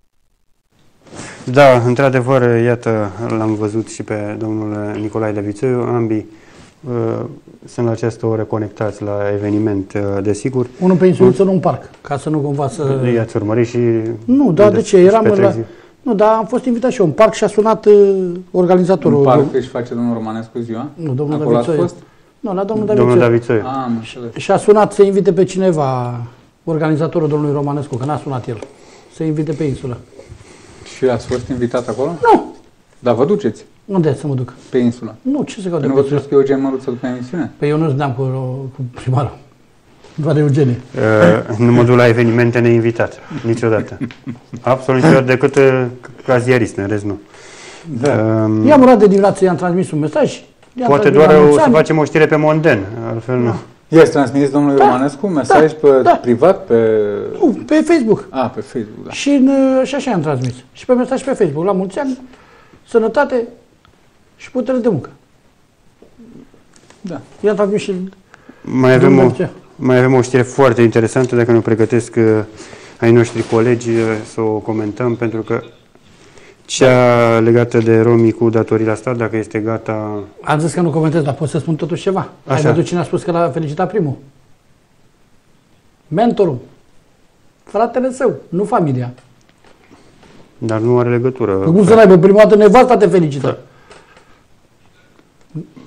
Da, într-adevăr, iată, l-am văzut și pe domnul Nicolae Davițoiu. Ambii uh, sunt la această oră conectați la eveniment, uh, desigur. Unul pe insuliță, unul în parc, ca să nu cumva să... I-ați urmărit și... Nu, da, de ce? Eram la... Nu, dar am fost invitat și eu în parc și a sunat uh, organizatorul. În parc își face domnul Romanescu ziua? Nu, domnul Acolo Davițoiu. ați fost? Nu, la domnul Davițoiu. Davițoiu. Domnul Davițoiu. Și a sunat să invite pe cineva, organizatorul domnului Romanescu, că n-a sunat el, să invite pe insulă. Și ați fost invitat acolo? Nu. Dar vă duceți? Unde să mă duc? Pe insulă. Nu, ce să caut de Nu vă spus că Eugen Măruță după emisiune? Păi eu nu știam cu, cu primarul. Doar Eugenie. Uh, nu mă duc la evenimente neinvitat. Niciodată. Absolut niciodată, decât uh, ca ziarist, în rest nu. Da. Um, I-am urat de dimineață, i-am transmis un mesaj. Poate doar o, să facem o știre pe Monden, altfel nu. Da. I-ați transmis domnului da, Romanescu mesaj da, pe da. privat? Pe... Nu, pe Facebook. Ah, pe Facebook, da. Și, în, și așa i-am transmis. Și pe mesaj pe Facebook. La mulți ani, sănătate și putere de muncă. Da. I-am transmis și... Mai avem, o, mai avem o știre foarte interesantă, dacă nu pregătesc uh, ai noștri colegi uh, să o comentăm, pentru că cea legată de romii cu datorii la stat, dacă este gata... Am zis că nu comentez, dar pot să spun totuși ceva. Așa. Ai văzut cine a spus că l-a felicitat primul? Mentorul. Fratele său, nu familia. Dar nu are legătură. Cum să n-aibă? Prima dată nevasta te felicită.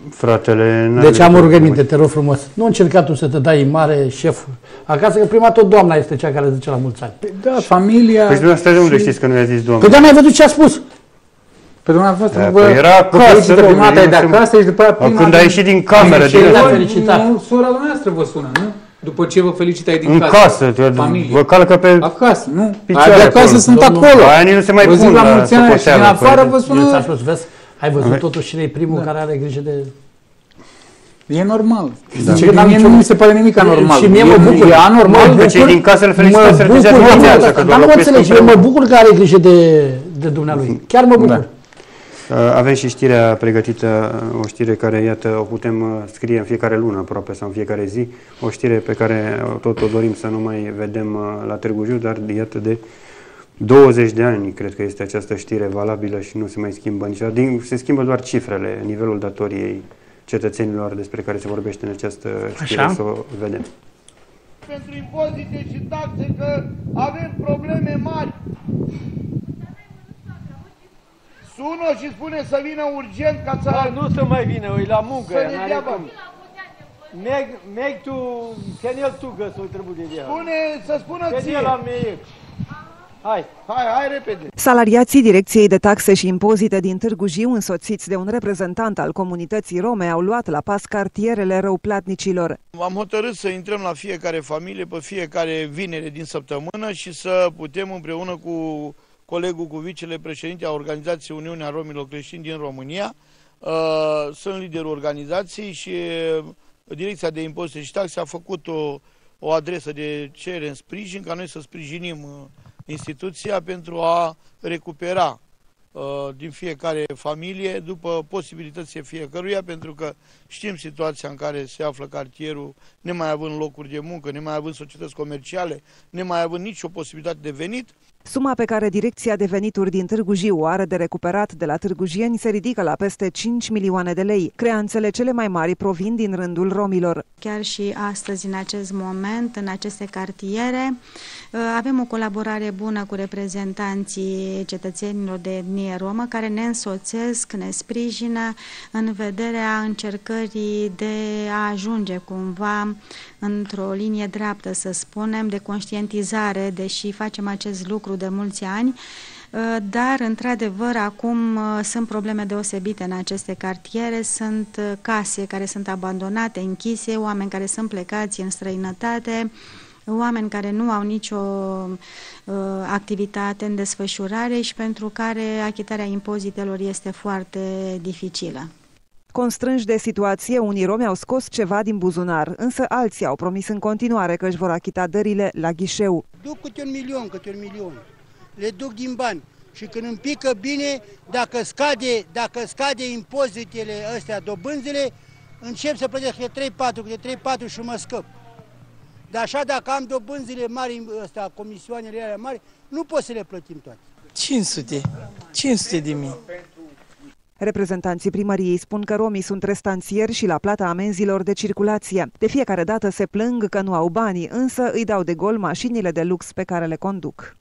Fratele... Deci am o rugăminte, te rog frumos. Nu încerca tu să te dai mare șef acasă, că prima tot doamna este cea care zice la mulți ani. Da, familia... Păi dumneavoastră de unde știți că nu i-a zis doamna? Păi dar n-ai văzut ce a spus? Pe dumneavoastră, da, vă, păi era vă felicită prima dată de acasă și după aia prima... Când ai ieșit din cameră... Nu, sora dumneavoastră vă sună, nu? După ce vă felicită din în casă. În casă, vă calcă pe... Acasă, nu? Picioare de acasă acolo. sunt Domnul, acolo. Aia nu se mai pun la la mulți ani și din afară vă sună... Eu spus, vezi? Ai văzut totuși cine e primul da. care are grijă de... E normal. Da. Deci mie nu mi se pare nimic anormal. Și mie mă bucur. E anormal. Deci din casă îl felicită să-l deja viață. Dar nu mă înțelegi, eu mă bucur că are grijă de, de dumnealui. Chiar mă bucur. Da. Avem și știrea pregătită, o știre care, iată, o putem scrie în fiecare lună aproape sau în fiecare zi, o știre pe care tot o dorim să nu mai vedem la Târgu Jiu, dar iată de douăzeci de ani, cred că este această știre valabilă și nu se mai schimbă niciodată. Se schimbă doar cifrele, nivelul datoriei cetățenilor despre care se vorbește în această știre. Așa? Să o vedem. Pentru impozite și taxe că avem probleme mari. Sună și spune să vină urgent ca să... Da, nu să mai vină, e la muncă. Să ne dea bani. Meg, meg tu, kenel tu găsul trebuie de ea. Spune, să spună ție. Kenel la mie. Hai. Hai, hai repede. Salariații Direcției de Taxe și Impozite din Târgu Jiu, însoțiți de un reprezentant al comunității rome, au luat la pas cartierele răuplatnicilor. Am hotărât să intrăm la fiecare familie pe fiecare vinere din săptămână și să putem împreună cu colegul, cu vicele președinte a Organizației Uniunea Romilor Creștini din România, sunt liderul organizației și Direcția de Impozite și Taxe a făcut o, o adresă de cerere în sprijin ca noi să sprijinim instituția pentru a recupera uh, din fiecare familie după posibilitățile fiecăruia, pentru că știm situația în care se află cartierul, nemai având locuri de muncă, nemai având societăți comerciale, nemai având nicio posibilitate de venit. Suma pe care Direcția de Venituri din Târgu Jiu o are de recuperat de la târgujieni se ridică la peste cinci milioane de lei. Creanțele cele mai mari provin din rândul romilor. Chiar și astăzi, în acest moment, în aceste cartiere, avem o colaborare bună cu reprezentanții cetățenilor de etnie romă care ne însoțesc, ne sprijină în vederea încercării de a ajunge cumva într-o linie dreaptă, să spunem, de conștientizare, deși facem acest lucru de mulți ani, dar, într-adevăr, acum sunt probleme deosebite în aceste cartiere, sunt case care sunt abandonate, închise, oameni care sunt plecați în străinătate, oameni care nu au nicio uh, activitate în desfășurare și pentru care achitarea impozitelor este foarte dificilă. Constrânși de situație, unii romi au scos ceva din buzunar, însă alții au promis în continuare că își vor achita dările la ghișeu. Duc câte un milion, câte un milion. Le duc din bani și când îmi pică bine, dacă scade, dacă scade impozitele astea, dobânzile, încep să plătesc câte trei patru, câte trei patru și mă scăp. Dar așa, dacă am dobânzile mari, astea, comisioanele alea mari, nu pot să le plătim toate. cinci sute, cinci sute de mii. Reprezentanții primăriei spun că romii sunt restanțieri și la plata amenzilor de circulație. De fiecare dată se plâng că nu au banii, însă îi dau de gol mașinile de lux pe care le conduc.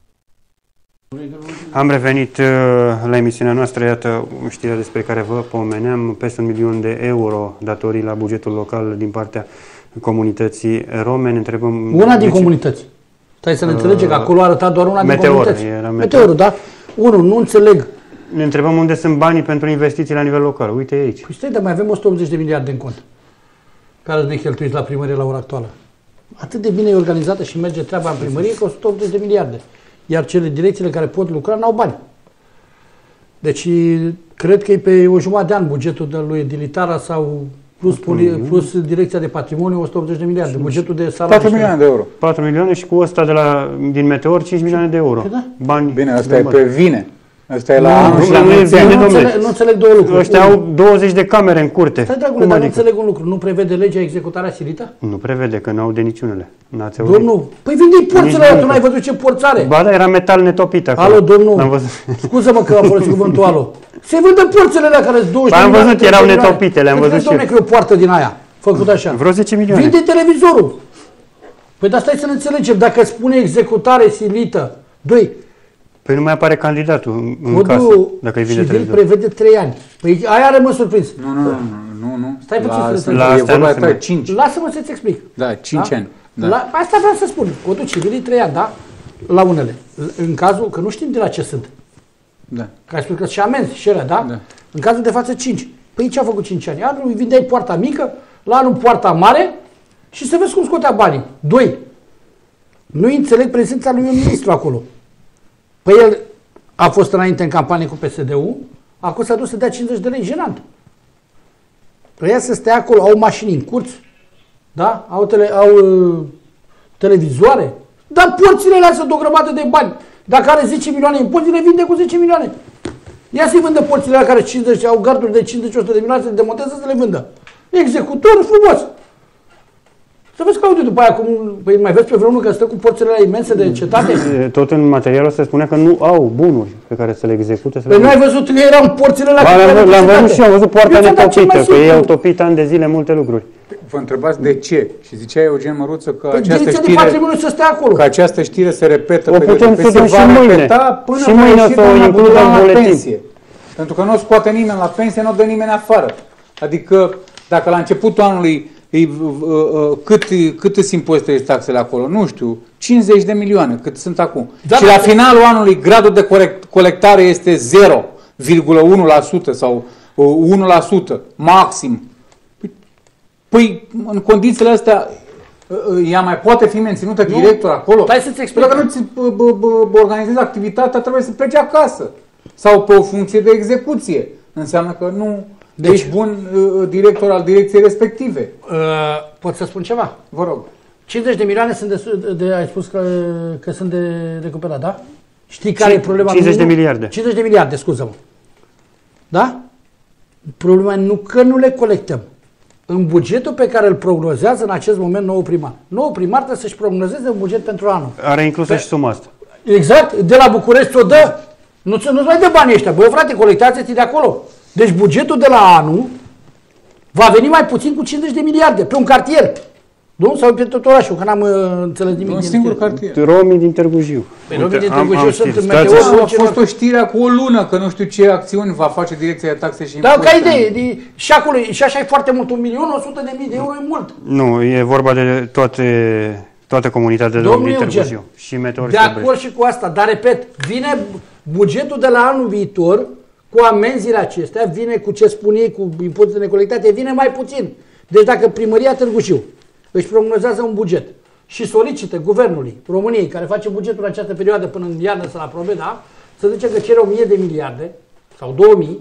Am revenit uh, la emisiunea noastră, iată știrea despre care vă pomeneam, peste un milion de euro datorii la bugetul local din partea comunității rome. Ne întrebăm... Una din comunități. Stai să ne uh, înțelege că acolo arăta doar una Meteor, din comunități. Era Meteorul, da? Unul, nu înțeleg. Ne întrebăm unde sunt banii pentru investiții la nivel local. Uite aici. Păi stai, dar mai avem o sută optzeci de miliarde în cont, care ne cheltuiți la primărie la ora actuală. Atât de bine e organizată și merge treaba în primărie că o sută optzeci de miliarde. Iar cele direcțiile care pot lucra n-au bani. Deci, cred că e pe o jumătate de an bugetul de lui Edilitara sau plus, poli, plus direcția de patrimoniu, o sută optzeci de miliarde. Bugetul de salarii. patru milioane de euro. patru milioane și cu ăsta de la, din Meteor, cinci milioane de euro. Da? Bani. Bine, asta e pe vine. Asta e la anul și la mulți ani. Nu înțeleg, nu înțeleg două lucruri. Ăștia au douăzeci de camere în curte. Stai, dragule, dar nu înțeleg un lucru. Nu prevede legea executarea silită? Nu prevede, că n-au de niciunele. Domnul, păi vinde-i porțile alea, tu n-ai văzut ce porț are? Ba da, era metal netopit acolo. Alo, domnul, scuză-mă că am folosit cuvântul alo. Se vândă porțile alea care sunt douăzeci de milioane. Am văzut, erau netopite, le-am văzut și eu. Dom'le, că e o poartă din aia, făcut așa. Vreo zece milioane. Vinde televizorul. Păi dar stai să ne înțelegem, dacă spune executare silită, doi. Păi nu mai apare candidatul în Codul casă, dacă îi vinde televizor. prevede trei ani. Păi aia rămân surprins. Nu, nu, nu, nu, nu. Stai puțin la, să la, e vorba de cinci. Lasă-mă să-ți explic. Da, cinci da? ani. Da. La, asta vreau să spun. Codul civilii trei ani, da? La unele. În cazul, că nu știm de la ce sunt. Da. Că ai spus că și amenzi și ele, da? Da? În cazul de față cinci. Păi ce a făcut cinci ani? Anul îi vindeai poarta mică, la anul poarta mare și să vezi cum scotea banii. Doi. Nu înțeleg prezența lui un ministru acolo. Păi el a fost înainte în campanie cu P S D-ul, acum s-a dus să dea cincizeci de lei, jenant. Păi să stea acolo, au mașini în curți, da? Au, tele, au uh, televizoare, dar porțile lasă de o grămadă de bani. Dacă are zece milioane impozite, le vinde cu zece milioane. Ia să-i vândă porțile la care cincizeci, au garduri de cincizeci o sută de milioane, să le demonteze, să le vândă. Executor frumos. Să vezi că aude după aia cum, păi mai vezi pe vreunul că stă cu porțile imense de cetate? Tot în materialul se spune că nu au bunuri pe care să le execute. Să păi le nu ai văzut că erau în porțile la care l-am văzut și am văzut poarta netopită, că ei au topit ani de zile multe lucruri. Vă întrebați de ce? Și zicea Eugen Măruță că păi această știre, să stea acolo. că această știre se repetă o pe putem pe să și mâine. Până și mâine o să o includem în buletin. Pentru că nu o scoate nimeni la pensie, nu o dă nimeni afară. Adică dacă la începutul anului Ei, cât, cât sunt impozitele și taxele acolo? Nu știu, cincizeci de milioane, cât sunt acum. Da, și la finalul anului gradul de corect, colectare este zero virgulă unu la sută sau unu la sută maxim. Păi, păi în condițiile astea ea mai poate fi menținută nu. director acolo? Stai să-ți explic. Dacă nu-ți organizezi activitatea, trebuie să pleci acasă. Sau pe o funcție de execuție. Înseamnă că nu... Deci, ești bun uh, director al direcției respective. Uh, pot să spun ceva? Vă rog. cincizeci de milioane sunt de, de ai spus că, că sunt de recuperat, da? Știi care e problema? cincizeci de miliarde. cincizeci de miliarde, scuză-mă. Da? Problema nu că nu le colectăm. În bugetul pe care îl prognozează în acest moment nou primar. Nou primar trebuie să-și prognozeze un buget pentru anul. Are inclusă pe... și suma asta. Exact. De la București ți-o dă. Nu-ți nu mai dă banii ăștia. Bă, frate, colectați-ți de acolo. Deci bugetul de la anul va veni mai puțin cu cincizeci de miliarde pe un cartier. Nu? Sau pe tot orașul, că n-am uh, înțeles nimic. Un singur cartier. Romii din Târgu Jiu. Păi romii din Târgu Jiu sunt în meteorul. A fost o știre cu o lună, că nu știu ce acțiuni va face direcția de taxe și impozite. Da, ca idee. De, și, acolo, și așa e foarte mult. Un milion, o sută de mii de euro e mult. Nu, e vorba de toate, toată comunitatea de romi din Târgu Jiu. Și meteorul. De acord și cu asta, dar repet, vine bugetul de la anul viitor cu amenziile acestea, vine cu ce spun ei, cu impozitele necolectate, vine mai puțin. Deci dacă primăria Târgu Jiu își prognozează un buget și solicită guvernului României, care face bugetul în această perioadă până în iarnă să-l aprobe, da? Să zice că cere o mie de miliarde sau două mii,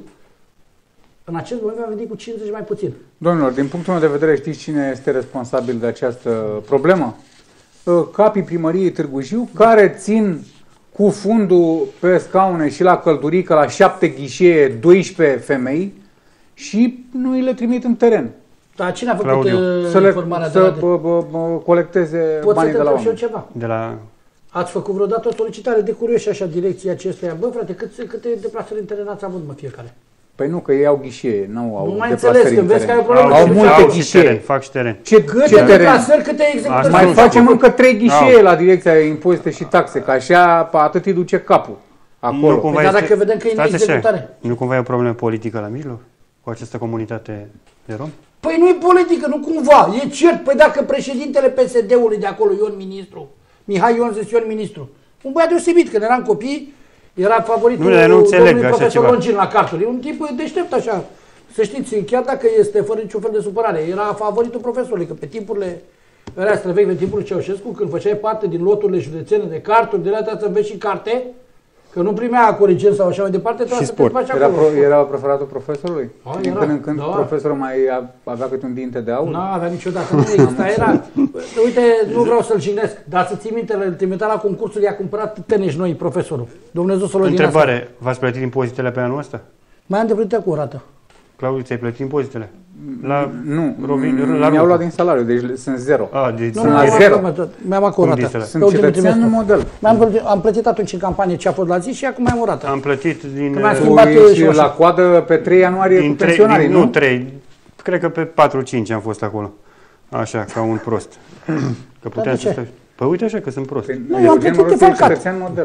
în acest moment va veni cu cincizeci mai puțin. Domnilor, din punctul meu de vedere, știți cine este responsabil de această problemă? Capii primăriei Târgu Jiu, care țin cu fundul pe scaune și la căldurică, la șapte ghișee, doisprezece femei și nu îi le trimit în teren. Dar cine a făcut Claudiu. Să le, informarea să de la... bă, bă, bă, colecteze Pot banii de la oameni? oameni. Ceva. De la... Ați făcut vreodată o solicitare de curioși așa direcția acestuia? Bă, frate, câte, câte deplasări în teren ați avut, mă, fiecare? Păi nu, că ei au ghișee, nu au nu mai deplasări înțeles, când vezi că ai o problemă. Au, au multe ghișee. Teren, fac și teren. Ce, câte ce deplasări, câte executări? Mai facem încă trei ghișee la direcția impozite și taxe, că așa atât îi duce capul. Acolo. Nu cumva păi, este... dacă vedem că e neexecutare. Nu cumva e o problemă politică la mijloc cu această comunitate de romi? Păi nu e politică, nu cumva. E cert. Păi dacă președintele P S D-ului de acolo, Ion Ministru, Mihai Ion zis Ion Ministru, un băiat deosebit, când eram copii, era favoritul nu, nu domnului profesor Longin la carturi. E un tip deștept așa. Să știți, chiar dacă este fără niciun fel de supărare, era favoritul profesorului, că pe timpurile era străvechi, pe timpul Ceaușescu, când făceai parte din loturile județene de carturi, de la să înveți și carte, că nu primea corigent sau așa mai departe, și sport. Era, pro, era preferatul profesorului? A, din era, când în când da. Profesorul mai avea câte un dinte de aur? Nu avea niciodată, nu exista, era. Uite, nu vreau să-l jignesc, dar să ții minte, îl trimita la concursul, i-a cumpărat tenești noi profesorul. Dumnezeu să-l Întrebare, v-ați plătit impozitele pe anul ăsta? Mai am de plătit cu o rată. Claudiu, ți-ai plătit impozitele? La nu, Rovin, la mi-au luat din salariu, deci sunt zero. A, deci nu, sunt la zero. Mi-am acurată. Sunt cetățean model. Am plătit, am plătit atunci în campanie ce a fost la zi și acum am o rată. Am plătit din... Și la coadă pe trei ianuarie cu pensionarii, nu? Nu, trei. Cred că pe patru cinci am fost acolo. Așa, ca un prost. Că puteam să stai... Păi uite așa că sunt prost. Nu, eu am plătit defalcat. Model.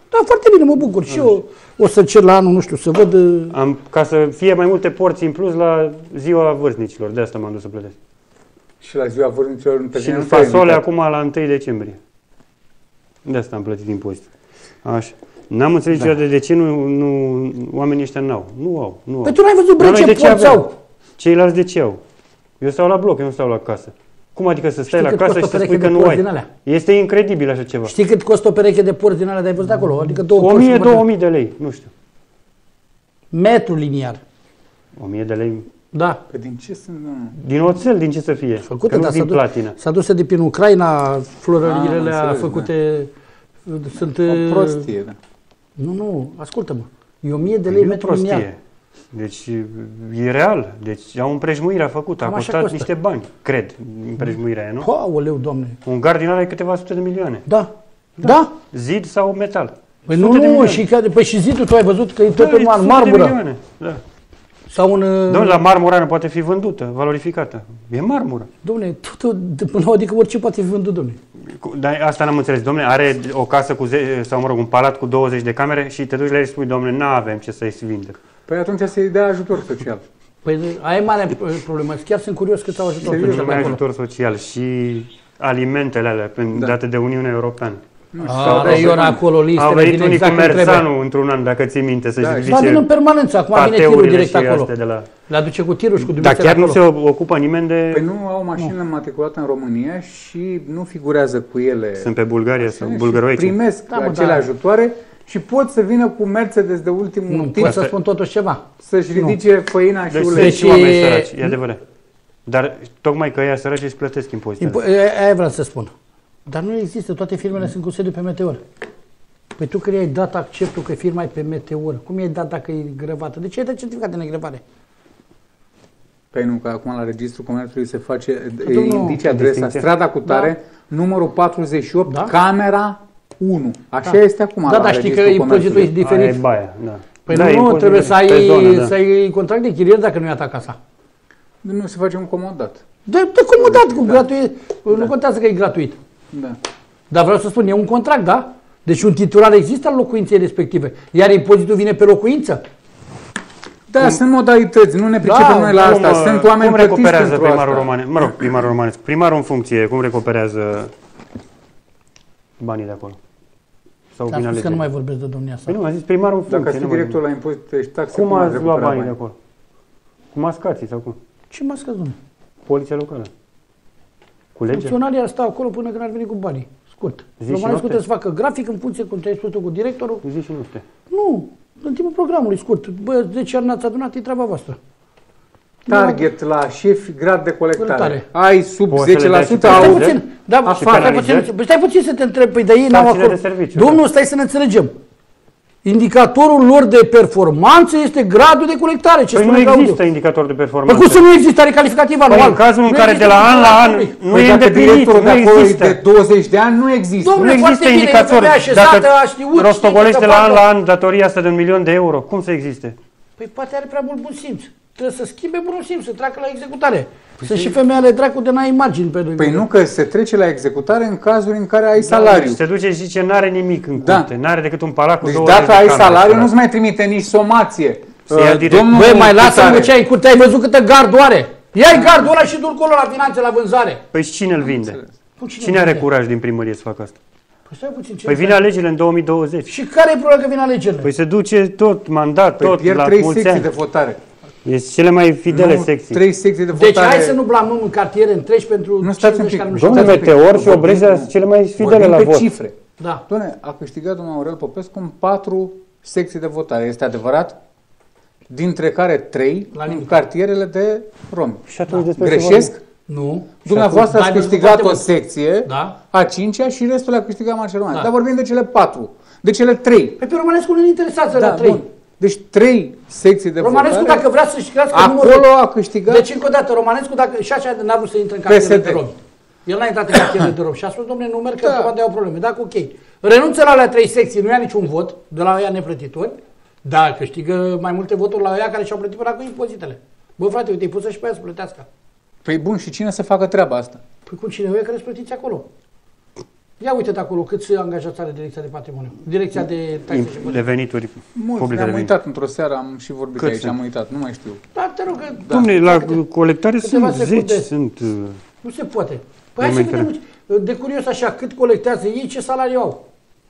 Da, foarte bine, mă bucur. Și eu o să cer la anul, nu știu, să văd... Am, ca să fie mai multe porții în plus la ziua vârstnicilor, de asta m-am dus să plătesc. Și la ziua vârstnicilor... Și fasole acum la întâi decembrie. De asta am plătit impozit. Așa. N-am înțeles da. de ce nu, nu, oamenii ăștia n-au. Nu au. Nu au. Păi tu n-ai văzut, bre, ce porți au? Ceilalți de ce au? Eu stau la bloc, eu nu stau la casă. Cum adică să stai Știi la casă și să spui că nu ai? Este incredibil așa ceva. Știi cât costă o pereche de porți din alea de ai văzut acolo? Adică două o mie, două mii de lei, nu știu. Metru liniar. o mie de lei? Da. Pe din ce sunt? Din oțel, din ce să fie? Făcute, dar din platină. S-a dus de prin Ucraina, florările alea făcute... Da. Sunt... O prostie, da. Nu, nu, ascultă-mă. E o mie de lei metru liniar. Deci e real. Deci au împrejmuirea făcută. A costat niște bani, cred, împrejmuirea aia, nu? Aoleu, Doamne. Un gard din ăla e câteva sute de milioane. Da. Da. da. Zid sau metal. Păi nu, nu, și, păi și zidul tu ai văzut că e tot în marmură. Da. Sau un... Dom'le, la marmura nu poate fi vândută, valorificată. E marmură. Dom'le, tot, până adică orice poate fi vândut, dom'le. Dar asta n-am înțeles. Dom'le, are o casă cu zece, sau mă rog, un palat cu douăzeci de camere și te duci la el și spui, dom'le, n-avem ce să-i vindem. Păi atunci să-i dea ajutor social. Păi aia e mare problemă. Chiar sunt curios cât au ajutor Serios, social. Mai ajutor social și alimentele alea da. date de Uniunea Europeană. Are eu acolo listele. Au venit unii cu Merzanu într-un an, dacă ții minte, să-și ridice pateurile. Da, în permanență. Acum vine tirul direct acolo. La... Le aduce cu tirul și cu Dar chiar acolo. Nu se ocupă nimeni de... Păi nu au mașină nu. matriculată în România și nu figurează cu ele. Sunt pe Bulgaria sau bulgăroici. Primesc da, acele da. ajutoare și pot să vină cu Mercedes de ultimul nu, timp. Nu, pot să spun totuși ceva. Să-și ridice nu. făina și deci uleiul. Deci oameni săraci, e adevărat. Dar tocmai că ea săraci își plătesc impozitele. Aia vreau să spun. Dar nu există, toate firmele sunt cu sediu pe Meteor. Păi tu că i-ai dat acceptul că firma e pe Meteor, cum i-ai dat dacă e grevată? De ce ai dat certificat de negrevare? Păi nu, că acum la Registrul Comerțului se face, îi indice adresa, strada cu tare, da. numărul patruzeci și opt, da? camera unu. Așa da. este acum da, la dar știi că impozitul e diferit. Aia e baia, da. Păi da, nu, trebuie să ai, zonă, da. să ai contract de chirier dacă nu e a ta casa. Nu se face un comodat. De, de comodat, cu da. gratuit. Da. Nu contează că e gratuit. Da. Dar vreau să spun, e un contract, da? Deci un titular există al locuinței respective. Iar impozitul vine pe locuință. Da, cum? Sunt modalități, nu ne pricepem da, noi la cum, asta. Sunt oameni cum recuperează primarul Romanescu? Mă rog, primarul Romanescu. Primarul în funcție, cum recuperează banii de acolo? Sau a spus că nu mai vorbesc de domnia sa. Păi nu, a zis primarul în funcție. Dacă ați fi director la impozite și taxe, cum ați luat banii de acolo? Cu mascații sau cum? Ce mascați, domnule? Poliția locală. Cu legea? Funcționarii ar sta acolo până când ar veni cu banii. Scurt. Romanescu trebuie să facă grafic în funcție cum te-ai spus cu directorul. Zi și noapte. Nu, în timpul programului, scurt. Bă, zece ani n-ați adunat, e treaba voastră. Target la șef, grad de colectare. colectare. Ai sub Poți zece la sută stai puțin, da, stai puțin, stai puțin să te întreb, păi de ei n-au acolo. Domnul, stai să ne înțelegem. Indicatorul lor de performanță este gradul de colectare. Ce păi nu există indicator de performanță. Păi cum să nu există? Are calificativ anual. Păi în cazul în care de la an la an nu păi e îndeplinit, nu există. De douăzeci de ani nu există. Nu există indicator. Dacă rostogolești de la an la an datoria asta de un milion de euro, cum să existe? Păi poate are prea mult bun simț. Trebuie să schimbe bunul simț, să treacă la executare. Sunt și femeile dracu de n-ai imagini pe noi. Păi nu, că se trece la executare în cazuri în care ai salariu. Se duce și zice, n-are nimic în curte, n-are decât un palat cu deci douăzeci de dacă ai salariu, nu-ți mai trimite nici somație. Domnul, băi, mai lasă-mă ce ai în curte, ai văzut câtă gardul are? Ia-i gardul ăla și du-l colo la finanțe, la vânzare. Păi și cine îl vinde? Cine are curaj din primărie să facă asta? Păi stai puțin, ce păi vine alegerile în două mii douăzeci. Și care e problema că vine alegerile? Păi se duce tot, mandat, păi tot, la trei mulți secții ani. de votare. Este cele mai fidele nu, secții. Trei secții de votare. Deci hai să nu blamăm în cartiere întregi pentru nu stați un pic. Domnul Meteor și Obrezia sunt cele mai fidele la vot. Cifre. Da. Doamne, a câștigat domnul Aurel Popescu în patru secții de votare. Este adevărat? Dintre care trei în cartierele de romi. Și atunci da. Greșesc? Nu. Dumneavoastră ați câștigat o secție, da. a cincea, și restul le-a câștigat Marcel Romanescu. Da. Dar vorbim de cele patru, de cele trei. Pe pe Romanescu nu-l interesează da, la trei. Bun. Deci trei secții de Romanescu, votare. dacă vrea să-și crească numărul... Acolo a câștigat... Deci, încă o dată, Romanescu, dacă și așa n-a vrut să intre în cartierele de romi. El n-a intrat în cartierele de romi și a spus, domnule, nu merg, că da. de au probleme. Dacă, ok. Renunță la alea trei secții, nu ia niciun vot, de la ăia neplătitori, dar câștigă mai multe voturi la ăia care și-au plătit până cu impozitele. Bă, frate, uite, îi pusă și pe aia să plătească. Păi bun, și cine să facă treaba asta? Păi cum cine? Ăia care-ți plătiți acolo. Ia uite-te acolo câți angajați are Direcția de Patrimoniu, Direcția de Taxe și de venituri publice. Am uitat într-o seară, am și vorbit aici, am uitat, nu mai știu. Da, te rog că... Da. Dom'le, la colectare sunt zeci, sunt... Nu se poate. Păi hai să vedem, de curios așa, cât colectează ei, ce salariu au?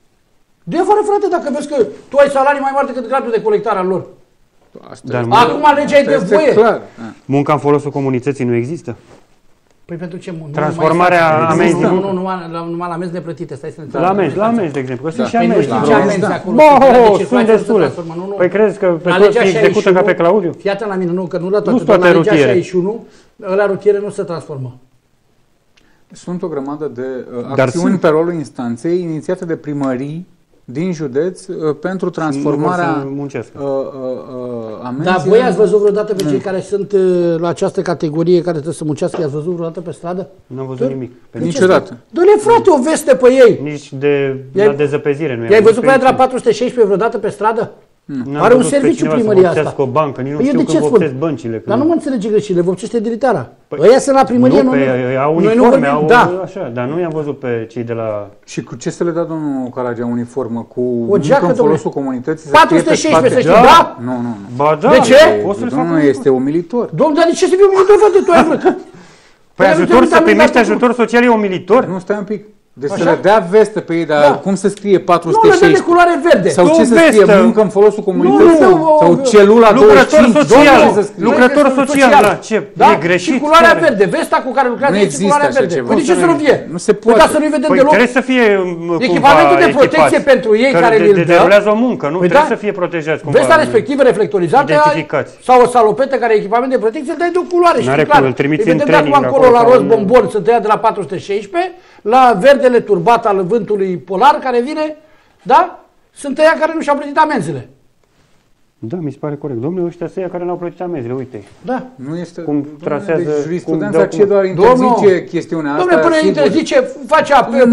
De afară, frate, dacă vezi că tu ai salarii mai mari decât gradul de colectare al lor. Dar acum legea e de voie. Clar. Munca în folosul comunității nu există? Păi pentru ce? Transformarea amenzii... Nu, nu, numai la amenzi neplătite. Stai să ne la amenzi, la amenzi, de exemplu, că sunt și amenzi. amenzi. Nu știi ce amenzi acolo. Bă, sunt destule. Păi crezi că pe toți se execută ca pe Claudiu? Fii atent la mine, nu, că nu la toate. Doar la legea șaizeci și unu, ăla rutiere nu se transformă. Sunt o grămadă de acțiuni pe rolul instanței inițiate de primării din județ uh, pentru transformarea uh, uh, uh, amenzii. Dar voi ați văzut vreodată pe cei care sunt uh, la această categorie, care trebuie să muncească, i-ați văzut vreodată pe stradă? Nu am văzut Dă? nimic. Pe niciodată. Dă-le, frate, o veste pe ei. Nici de la dezăpezire nu i-am I-ai văzut pe aia de la patru sute șaisprezece vreodată pe stradă? Nu. Are un serviciu primăria asta. O bancă, nici nu știu când vopsesc băncile. Dar nu mă înțelege greșit, le vopsește dilitarea. Ăia sunt la primărie, nu, nu, au uniforme, au așa, dar nu i-am văzut pe cei de la... Și cu ce să le dea domnul Caragea uniformă? Cu o geacă, în folosul comunității? patru sute șaisprezece, să știi, da? Nu, nu, nu. Ba da, de ce? Domnul este umilitor. Domnul, dar de ce să fie umilitor, frate, tu ai vrut? Păi ajutor, să primești ajutor social e umilitor? Nu, stai un pic. Deci să le dea veste pe ei, dar da. cum să scrie patru sute șaisprezece? Nu, le dă de culoare verde. Sau ce să scrie muncă în folosul comunității? Sau celula douăzeci și cinci? Social. Lucrător social, la ce? E greșit. Și culoarea verde. Vesta cu care lucrează e culoarea verde. Păi de ce să nu fie? Nu se poate. Păi să nu-i vedem deloc. Trebuie să fie echipamentul de protecție pentru ei care le dă. Derulează o muncă, nu? Trebuie să fie protejați cumva. Vesta respectivă reflectorizată sau o salopetă care e echipament de protecție, îl dai de o culoare. N-are cum, îl trimiți în training acolo la roz bombon să tăia de la patru sute șaisprezece la verdele turbat al vântului polar care vine, da? Sunt ăia care nu și-au plătit amenzile. Da, mi se pare corect. Domnule, ăștia sunt ăia care n-au plătit amenzile, uite. Da. Nu este... Cum trasează... Deci jurisprudența ce doar interzice chestiunea asta. Domnule, până interzice, face...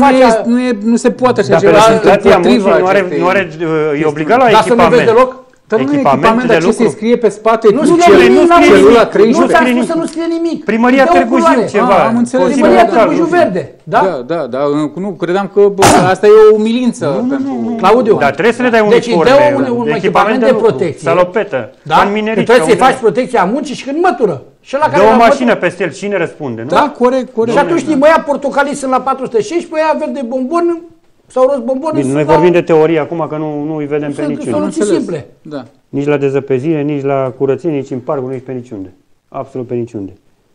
Nu se poate așa ceva. Dar legislația muncii nu are... E obligat la echipament. Dar să nu vezi deloc? Dar nu e echipament, dar ce se scrie pe spate? Nu scrie nimic, nu s-a spus să nu scrie nimic. Primăria Târgu Jiu ceva. Am înțeles. Primăria Târgu Jiu verde. Da, da, da. Nu, credeam că asta e o umilință pentru... Claudiu. Dar trebuie să le dai uniforme. Deci îi dă un echipament de protecție. Salopetă. Da? Trebuie să-i faci protecția muncii și când mătură. Dă o mașină peste el, cine răspunde, nu? Da, corect, corect. Și atunci știi, măia portocalii sunt la patru sute șaisprezece, ăia verde bombon sau roz bombon. Noi vorbim de teorie acum, că nu, nu îi vedem pe niciunde. Sunt soluții simple. Da. Nici la dezăpezire, nici la curățenie, nici în parcul, nici pe niciunde. Absolut pe niciunde.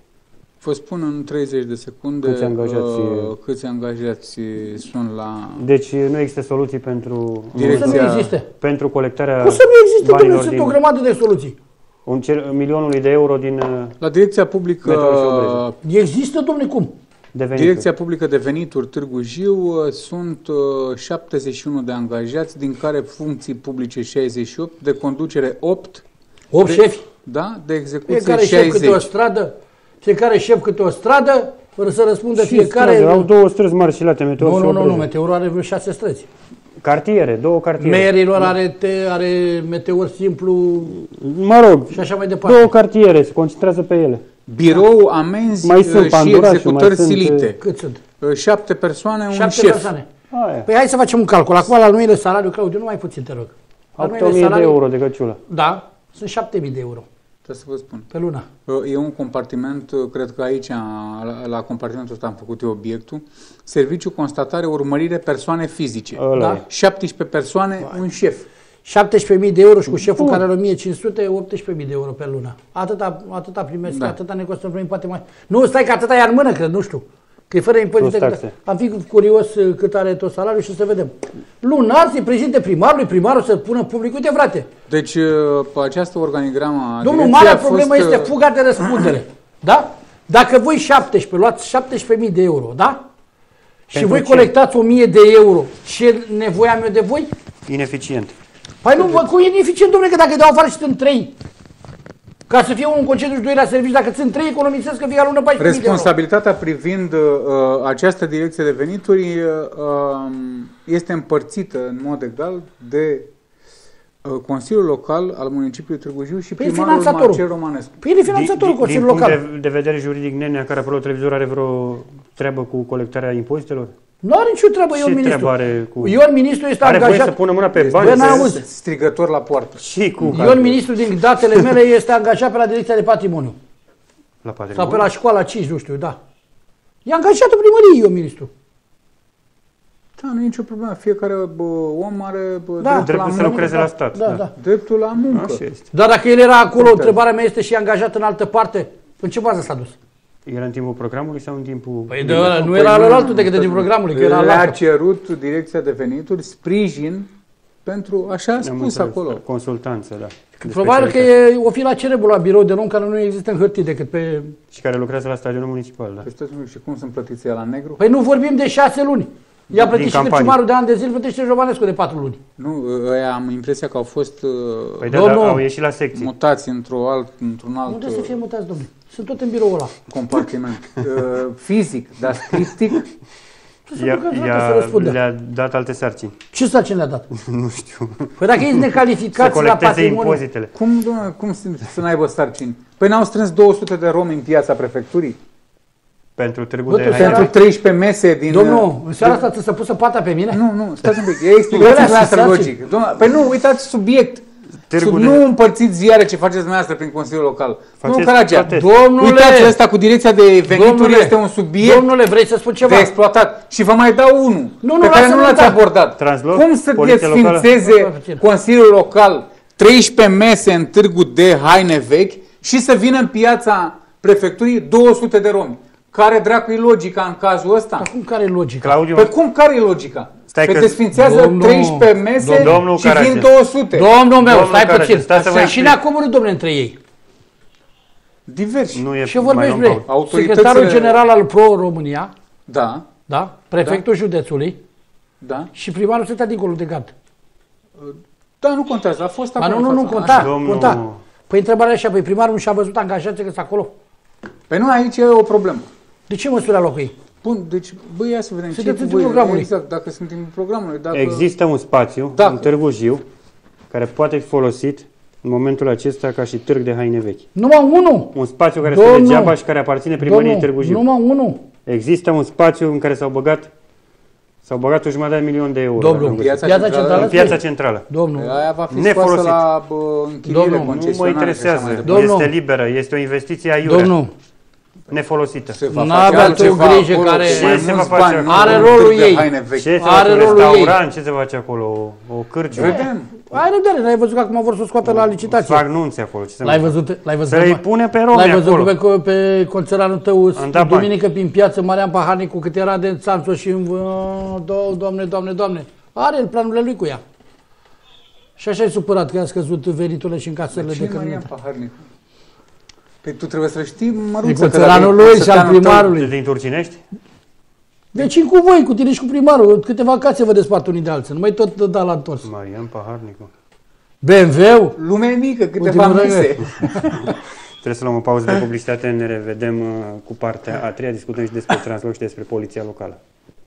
Vă spun în treizeci de secunde câți angajați, uh, câți angajați sunt la... Deci nu există soluții pentru... Direcția... Cum să nu existe? Pentru colectarea Cum să nu există? Domnule, sunt din... o grămadă de soluții. Un cer, milionului de euro din... La Direcția Publică... Există, domnule, cum? Direcția Publică de Venituri Târgu Jiu sunt uh, șaptezeci și unu de angajați, din care funcții publice șaizeci și opt, de conducere opt. opt de, șefi? Da, de execuție fiecare șaizeci. Șef câte o stradă, fiecare șef câte o stradă, fără să răspundă și fiecare... Stradă, au două străzi mari și la Meteor. Nu, nu, nu, nu, Meteor are vreo șase străzi. Cartiere, două cartiere. Meierilor are, te, are Meteor simplu... Mă rog, și așa mai departe. Două cartiere, se concentrează pe ele. Birou, amenzi mai sunt, și Panduraș, executări silite. Sunt, cât sunt? Șapte persoane, Șapte un șef. Persoane. Păi hai să facem un calcul. Acum la noile salariu, Claudiu, nu mai puțin, te rog. opt mii de euro de căciulă. Da, sunt șapte mii de euro. Trebuie să vă spun. Pe lună. E un compartiment, cred că aici, la, la compartimentul ăsta am făcut eu obiectul, serviciu, constatare, urmărire, persoane fizice. Da? șaptesprezece persoane, Vai. un șef. șaptesprezece mii de euro și cu șeful Bun. care are o mie cinci sute, optsprezece mii de euro pe lună. Atâta, atâta primesc, da. atâta ne costă primim, poate mai... Nu, stai că atâta e în mână, cred, nu știu. Că e fără impozite. Am fi curios cât are tot salariul și să vedem. Lunar se prezinte primarului, primarul să pună public. Uite, frate. Deci, pe această organigramă... Domnul, marea problemă fost... este fuga de răspundere. Da? Dacă voi șaptesprezece, luați șaptesprezece mii de euro, da? Și Pentru voi ce? colectați o mie de euro, ce nevoie am eu de voi? Ineficient. Păi nu, cu ineficient, domnule, că dacă dau afară și sunt trei, ca să fie un concediu și doi la serviciu, dacă sunt trei, economisesc că fiecare lună paisprezece mii de euro. Responsabilitatea privind uh, această direcție de venituri uh, este împărțită în mod egal de uh, Consiliul Local al municipiului Târgu Jiu și păi primarul Marcel Romanescu. Păi el e finanțatorul Consiliului Local. Din punct de, de vedere juridic, Nenea, care pe televizor, are vreo treabă cu colectarea impozitelor? Nu are nicio treabă Ion Ministru. Are cu... Ion Ministru este are angajat... Are voie să pună mâna pe bani. Bă, strigător la poartă. Și cu Ion Ministru, din datele mele, este angajat pe la Direcția de Patrimoniu. La Patrimoniu? Sau pe la școala cinci, nu știu, da. E angajat în primărie, Ion Ministru. Da, nu e nicio problemă. Fiecare bă, om are bă, da, dreptul, dreptul la să lucreze da, la stat. Da, da. Da. Dreptul la muncă. Dar dacă el era acolo, Uite. întrebarea mea este și angajat în altă parte, în ce bază s-a dus? Era în timpul programului sau în timpul... Păi de ăla, nu era la altul decât din programului, că era la a cerut Direcția de Venituri sprijin pentru, așa a spus acolo. Consultanță, da. Probabil că e, o fi la cerebul la birou de om care nu există în hârtie decât pe... Și care lucrează la stadionul municipal, da. Păi și cum sunt plătiți la negru? Păi nu vorbim de șase luni. I-a plătit și Cârciumarul de ani de zile, plătește Jovanescu de patru luni. Nu, ăia am impresia că au fost păi da, da, au ieșit la secții. Mutați într-o alt, într-un alt... Unde să fie mutați, domnule? Sunt tot în biroul ăla. Compartiment. uh, fizic, dar scriptic. Le-a dat alte sarcini. Ce sarcini le-a dat? Nu știu. Păi dacă ești necalificați la patrimoniu... impozitele. Cum, doamne, cum să n-aibă sarcini? Păi n-au strâns două sute de romi în piața prefecturii? Pentru târgul Bă, de Pentru treisprezece mese din... Domnul, în seara asta ți s-a pusă pata pe mine? Nu, nu, stați un pic. E explicația logic. Păi nu, uitați subiect. Sub, de... Nu împărțiți ziare ce faceți dumneavoastră prin Consiliul Local. Faceți nu, Caragea. Domnule, uitați, ăsta cu Direcția de Venituri domnule, este un subiect domnule, vrei să spun ceva? de exploatat. Și vă mai dau unul nu, nu, pe care nu l-ați abordat. Transloc, cum să desfințeze Consiliul Local treisprezece mese în târgul de haine vechi și să vină în piața prefecturii două sute de romi? Care dracu e logica în cazul ăsta? Dar cum care e logica? Claudiu, pe cum care e logica? Stai că că desfințează domnul, treisprezece mese domnul și Carage. vin două sute. Domnul meu, domnul stai Carage, puțin. Stai și ne-a comunit, domnule, între ei. Diversi. Nu e și vorbești, vrei? Autoritățile... Secretarul general al Pro-România, da. Da? Prefectul da. județului, da. Și primarul stătea dincolo de gard. Da, nu contează, a fost acolo. Nu, nu, nu, conta, conta. Păi întrebarea așa, păi primarul nu și-a văzut angajații că sunt acolo? Păi nu, aici e o problemă. De ce măsuri a luat cu ei? Bun, deci, băi, ia să vedem ce e cu programului. Exact, dacă sunt în programului. Dacă... Există un spațiu dacă... în Târgu Jiu care poate fi folosit în momentul acesta ca și târg de haine vechi. Numai unul! Un spațiu care este degeaba și care aparține primăriei Târgu Jiu. Numai unul! Există un spațiu în care s-au băgat S-au băgat o jumătate de milion de euro. Domnul, piața, piața centrală? centrală? În piața centrală. Domnul. Aia va fi scoasă la închiriere concesionare. Nu mă interesează. Este liberă. Este o investiție aiurea. Domnul. Nefolosită. Nu avea tu grijă care ce se va face acolo? Are rolul ei. Ce are rolul restaurant, ce se face acolo? O cârciumă. Vedem. Ai răbdare, n-ai văzut că acum vor să o scoată la licitație. Fac nunți acolo. L-ai văzut? L-ai văzut? Să-i pune pe romi L-ai văzut pe, pe conțăranul tău duminică prin piață, Marian Paharnicu, cât era de Țanțo și în... Doamne, doamne, doamne. Are el planurile lui cu ea. Și așa e supărat că a scăzut veniturile și încasările de când. Marian Paharnicu? Păi tu trebuie să știi, Măruță, e conțăranul lui și al primarului. Din Turcinești? Vecin cu voi, cu tine și cu primarul. Câteva case vă despart unii de alții. Nu mai tot da la întors. Marian Paharnicu. B M W? Lume mică, câteva mese. Trebuie să luăm o pauză de publicitate, ne revedem uh, cu partea a treia, discutăm și despre Transloc și despre poliția locală.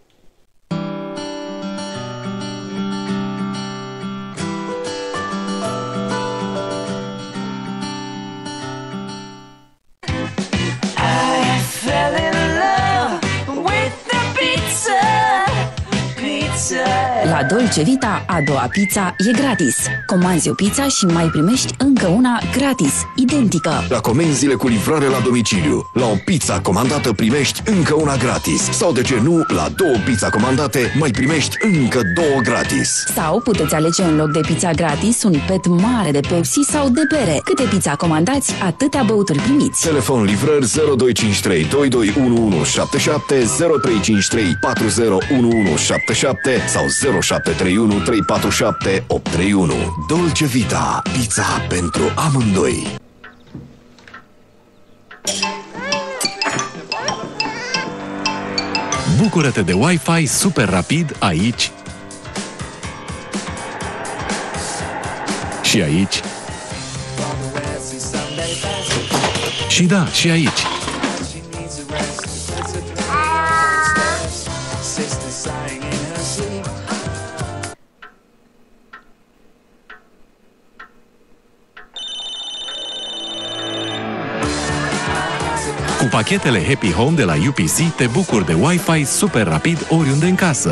La Dolce Vita, a doua pizza e gratis. Comanzi o pizza și mai primești încă una gratis, identică. La comenzile cu livrare la domiciliu, la o pizza comandată primești încă una gratis. Sau de ce nu, la două pizza comandate mai primești încă două gratis. Sau puteți alege în loc de pizza gratis un pet mare de Pepsi sau de bere. Câte pizza comandați, atâtea băuturi primiți. Telefon livrări zero doi cinci trei doi doi unu unu șapte șapte, zero trei cinci trei patru zero unu unu șapte șapte sau zero șapte trei unu trei patru șapte opt trei unu. Dolce Vita, pizza pentru amândoi. Bucură-te de Wi-Fi super rapid aici și aici și da, și aici. Cu pachetele Happy Home de la U P C te bucuri de Wi-Fi super rapid oriunde în casă.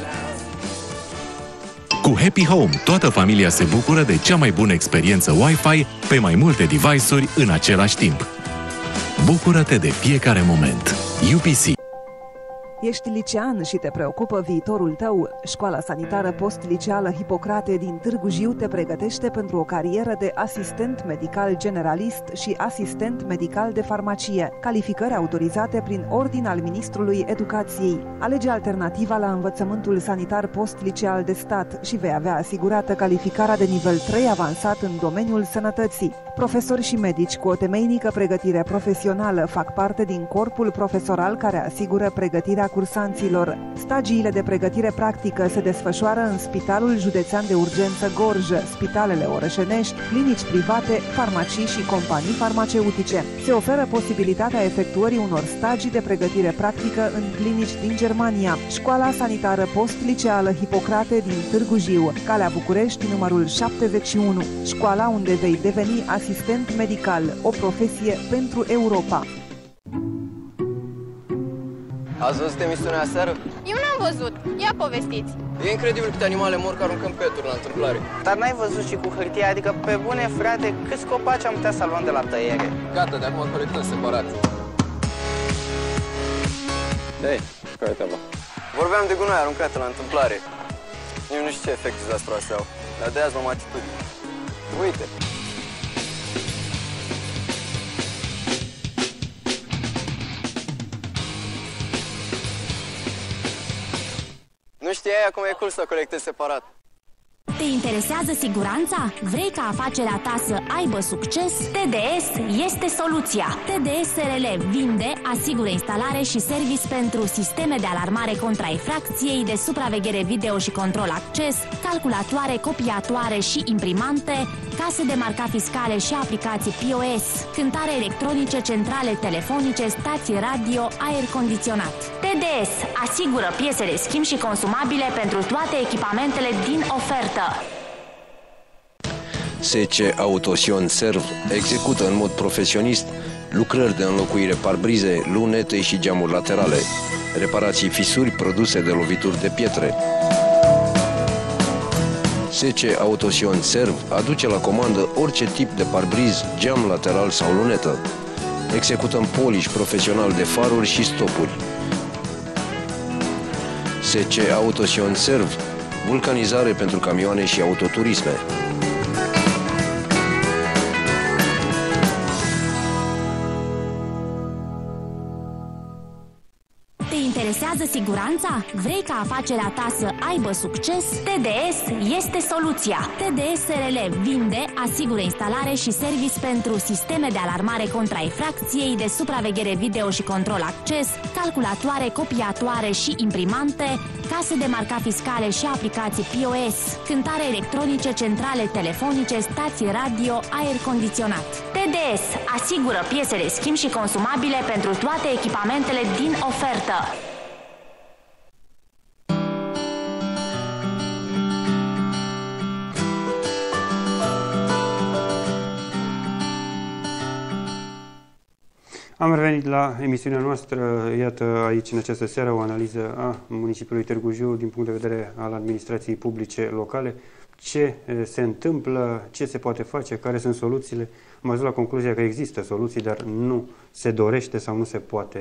Cu Happy Home, toată familia se bucură de cea mai bună experiență Wi-Fi pe mai multe device-uri în același timp. Bucură-te de fiecare moment. U P C. Ești licean și te preocupă viitorul tău? Școala sanitară post-liceală Hipocrate din Târgu Jiu te pregătește pentru o carieră de asistent medical generalist și asistent medical de farmacie, calificări autorizate prin ordin al Ministrului Educației. Alege alternativa la învățământul sanitar post-liceal de stat și vei avea asigurată calificarea de nivel trei avansat în domeniul sănătății. Profesori și medici cu o temeinică pregătire profesională fac parte din corpul profesoral care asigură pregătirea cursanților. Stagiile de pregătire practică se desfășoară în Spitalul Județean de Urgență Gorj, spitalele orășenești, clinici private, farmacii și companii farmaceutice. Se oferă posibilitatea efectuării unor stagii de pregătire practică în clinici din Germania. Școala sanitară post-liceală Hipocrate din Târgu Jiu, Calea București, numărul șaptezeci și unu. Școala unde vei deveni asistent medical, o profesie pentru Europa. Ați văzut emisiunea aseară? Eu n-am văzut. Ia povestiți. E incredibil câte animale mor că aruncăm peturi la întâmplare. Dar n-ai văzut și cu hârtia? Adică, pe bune, frate, câți copaci am putea să luăm de la tăiere? Gata, de acum colectăm separat. Hei, care e treaba? Vorbeam de gunoi aruncate la întâmplare. Eu nu știu ce efect dezastroase au, dar de azi luăm atitudine. Uite! Nu știai acum e cool să colectezi separat. Te interesează siguranța? Vrei ca afacerea ta să aibă succes? T D S este soluția. T D S R L vinde, asigură instalare și service pentru sisteme de alarmare contra infracției, de supraveghere video și control acces, calculatoare, copiatoare și imprimante, case de marca fiscale și aplicații P O S, cântare electronice, centrale telefonice, stații radio, aer condiționat. T D S asigură piese de schimb și consumabile pentru toate echipamentele din ofertă. S C Autosion Serv execută în mod profesionist lucrări de înlocuire parbrize, lunete și geamuri laterale, reparații fisuri produse de lovituri de pietre. S C Autosion Serv aduce la comandă orice tip de parbriz, geam lateral sau lunetă. Executăm polish profesional de faruri și stopuri. S C Autosion Serv, vulcanizare pentru camioane și autoturisme. Interesează siguranța? Vrei ca afacerea ta să aibă succes? T D S este soluția. T D S R L vinde, asigură instalare și service pentru sisteme de alarmare contra infracției, de supraveghere video și control acces, calculatoare, copiatoare și imprimante, case de marca fiscale și aplicații P O S, cântare electronice, centrale telefonice, stații radio, aer condiționat. T D S asigură piese de schimb și consumabile pentru toate echipamentele din ofertă. Am revenit la emisiunea noastră, iată aici în această seară o analiză a municipiului Târgu Jiu din punct de vedere al administrației publice locale, ce se întâmplă, ce se poate face, care sunt soluțiile. Am ajuns la concluzia că există soluții, dar nu se dorește sau nu se poate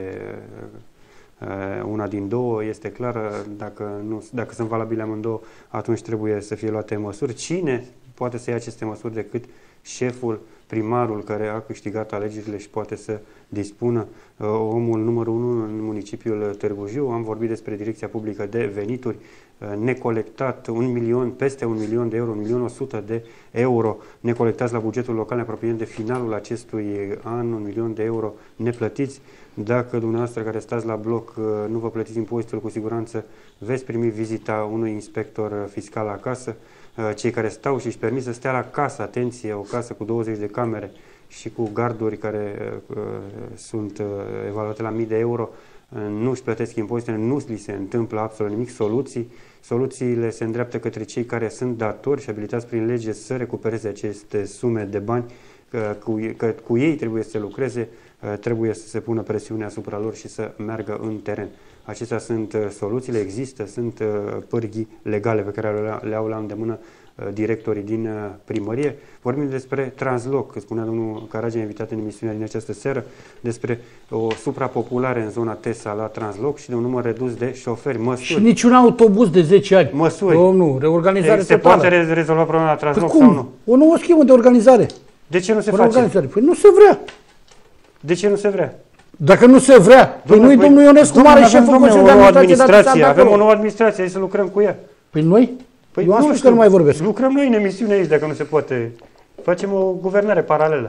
una din două, este clară, dacă, nu, dacă sunt valabile amândouă, atunci trebuie să fie luate măsuri. Cine poate să ia aceste măsuri decât șeful, primarul care a câștigat alegerile și poate să dispună, uh, omul numărul unu în municipiul Târgu Jiu. Am vorbit despre Direcția Publică de Venituri, uh, necolectat un milion, peste un milion de euro, un milion o sută de euro necolectați la bugetul local, ne apropiem de finalul acestui an, un milion de euro neplătiți. Dacă dumneavoastră care stați la bloc uh, nu vă plătiți impozitul, cu siguranță veți primi vizita unui inspector fiscal acasă. Cei care stau și își permit să stea la casă, atenție, o casă cu douăzeci de camere și cu garduri care uh, sunt uh, evaluate la mii de euro, uh, nu își plătesc impozitele, nu li se întâmplă absolut nimic. Soluții, soluțiile se îndreaptă către cei care sunt datori și abilitați prin lege să recupereze aceste sume de bani că cu, că cu ei trebuie să se lucreze, trebuie să se pună presiune asupra lor și să meargă în teren. Acestea sunt soluțiile, există, sunt pârghii legale pe care le au la îndemână directorii din primărie. Vorbim despre transloc, spunea domnul Caragea, invitat în emisiunea din această seară, despre o suprapopulare în zona Tesa la transloc și de un număr redus de șoferi. Măsuri. Și niciun autobuz de zece ani. Măsuri. Domnul, reorganizare se totală. Se poate rezolva problema la transloc păi sau nu? O nouă schemă de organizare. De ce nu se o face? Organizare. Păi nu se vrea. De ce nu se vrea? Dacă nu se vrea, păi nu-i domnul Ionescu mare șeful Consiliului de Administrație, avem o nouă administrație, hai să lucrăm cu ea. Păi noi? Păi eu am spus că nu mai vorbesc. Lucrăm noi în emisiune aici, dacă nu se poate. Facem o guvernare paralelă.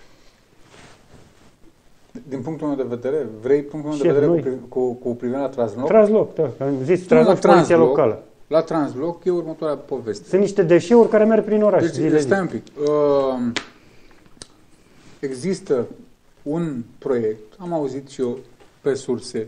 Din punctul meu de vedere, vrei punctul meu de vedere cu, cu, cu privire la transloc? Transloc, da. Am zis transloc, poliția locală. La transloc e următoarea poveste. Sunt niște deșeuri care merg prin oraș. Deci, stai un pic. Uh, există un proiect, am auzit și eu pe surse,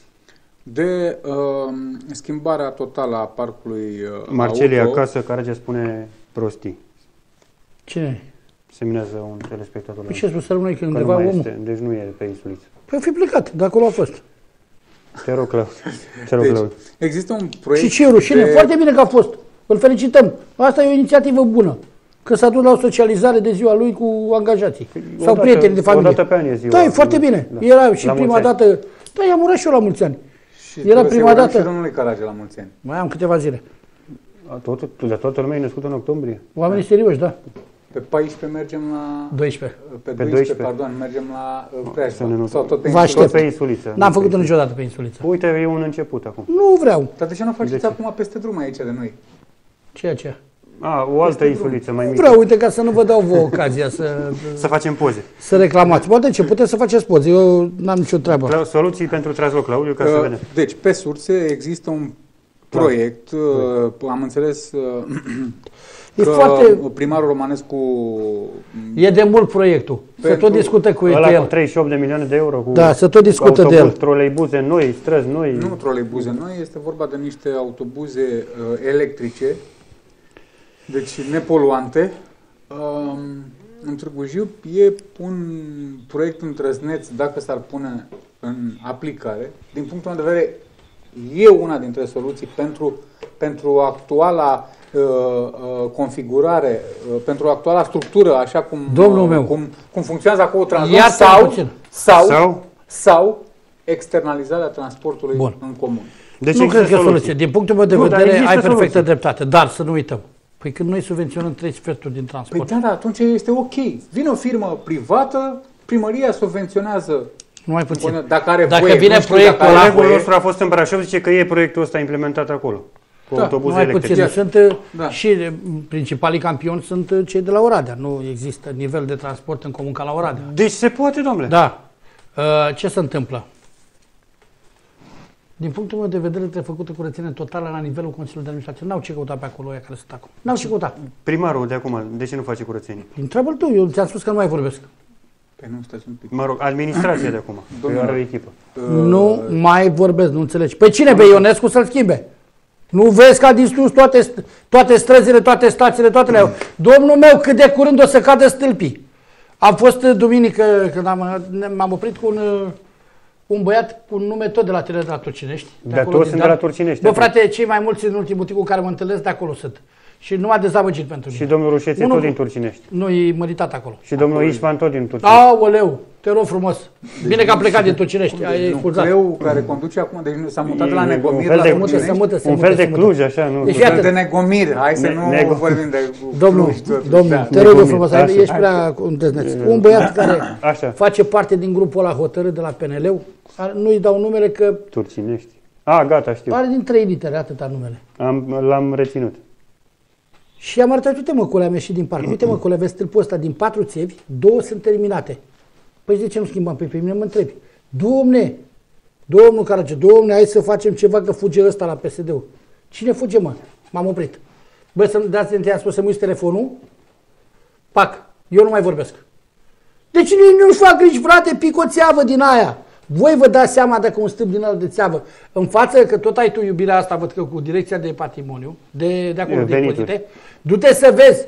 de uh, schimbarea totală a parcului uh, Marcelia auto. acasă, Caragea spune prostii. Cine? Seminează un telespectator. Păi ce spus să rămâne că undeva omul? Este, deci nu e pe insuliță. Păi fi plecat, de acolo a fost. Te rog, Claudiu. Te rog, deci, Claudiu. Există un proiect. Și ce rușine, de... foarte bine că a fost. Îl felicităm. Asta e o inițiativă bună. Că s-a dus la o socializare de ziua lui cu angajații. Păi, sau dată, prietenii de familie. O dată pe an e ziua. Da, e foarte bine. Da. Era și la prima dată. Da, i-am urat și eu la mulți ani. Și era prima dată. Și domnului Caragea la mulți ani. Mai am câteva zile. Tot, de toată lumea e născută în octombrie. Oamenii serioși, da. Pe paisprezece mergem la... doisprezece. Pe doisprezece, pardon, mergem la Preajma. Sau tot pe, tot pe insuliță. N-am făcut-o niciodată pe insuliță. Uite, e un început acum. Nu vreau. Dar de ce nu faceți acum peste drum aici de noi? Ceea ce? A, o altă insuliță mai mică. Vreau, uite, ca să nu vă dau vouă ocazia să... să facem poze. Să reclamați. Poate ce, puteți să faceți poze. Eu n-am nicio treabă. Soluții pentru transloc, Claudiu, ca uh, să vedem. Deci, pe surse există un proiect, uh, am înțeles... Uh, E că foarte... primarul Romanescu... E de mult proiectul. Se tot discută cu ăla el. Cu treizeci și opt de milioane de euro. Cu da, se tot discută de el. Troleibuze noi, străzi noi. Nu troleibuze noi, este vorba de niște autobuze uh, electrice, deci nepoluante. Uh, în Târgu Jiu e un proiect îndrăzneț dacă s-ar pune în aplicare. Din punctul meu de vedere, e una dintre soluții pentru, pentru actuala Uh, uh, configurare, uh, pentru actuala structură, așa cum, Domnul uh, meu. cum, cum funcționează acolo transport sau, sau, sau, sau externalizarea transportului Bun. în comun. Deci nu cred că e soluție. Din punctul meu de nu, vedere ai perfectă soluție. dreptate, dar să nu uităm. Păi când noi subvenționăm trei sferturi din transport. Păi da, da, atunci este ok. Vine o firmă privată, primăria subvenționează. Nu mai puțin. Dacă are dacă voie, vine proiectul ăla, colegul nostru a fost în Brașov, zice că e proiectul ăsta implementat acolo. Cu da, autobuze mai electrice. puțin. Sunt da. și principalii campioni sunt cei de la Oradea. Nu există nivel de transport în comun ca la Oradea. Deci se poate, domnule. Da. Ce se întâmplă? Din punctul meu de vedere, trebuie făcută curățenie totală la nivelul Consiliului de Administrație. N-au ce căuta pe acolo ăia care sunt acum. N-au ce căuta. Primarul de acum, de ce nu face curățenie? Întreabă-l tu, eu ți-am spus că nu mai vorbesc. Păi nu, stați un pic. Mă rog, administrația de acum. Domnule, are o echipă. Uh, nu mai vorbesc, nu înțelegi. Păi cine pe Ionescu să-l schimbe? Nu vezi că a distrus toate, toate străzile, toate stațiile, toate le-au. Domnul meu, cât de curând o să cadă stâlpii. Am fost duminică, când am, m-am oprit cu un, un băiat cu un nume tot de la tine, de la Turcinești. De, de toți sunt de la Turcinești. Bă, frate, cei mai mulți în ultimul timp cu care mă întâlnesc de acolo sunt. Și nu m-a dezamăgit pentru mine. Și domnul Rușețe tot din Turcinești. Nu, e măritat acolo. Și domnul Ișvan tot din Turcinești. Aoleu, te rog frumos. Bine că a plecat din Turcinești. Ai expulzat. Nucleul care conduce acum, deci s-a mutat la Negomir, la Turcinești. Un fel de Cluj, așa, nu? Un fel de Negomir. Hai să nu vorbim de Domnul, domnul, te rog frumos, ești prea îndrăzneț. Un băiat care face parte din grupul ăla hotărât de la P N L-ul, nu-i dau numele că... Turcinești. A, gata, știu. Are din trei litere, atâta numele. Am, l-am reținut. Și am arătat, uite mă, cole, am ieșit din parc. Uite mă, cole, vezi stâlpul ăsta din patru țevi, două sunt terminate. Păi de ce nu schimbăm? Păi pe mine mă întrebi. Domne, domnul Carage, domne, hai să facem ceva că fuge ăsta la P S D-ul. Cine fuge, mă? M-am oprit. Băi, să-mi dați întâi, am spus să-mi uiți telefonul. Pac, eu nu mai vorbesc. Deci nu-și fac griji, frate, pic o țeavă din aia. Voi vă dați seama dacă un stâlp din ăla de țeavă, în față, că tot ai tu iubirea asta, văd că cu direcția de patrimoniu, de, de acolo, de impozite, du-te să vezi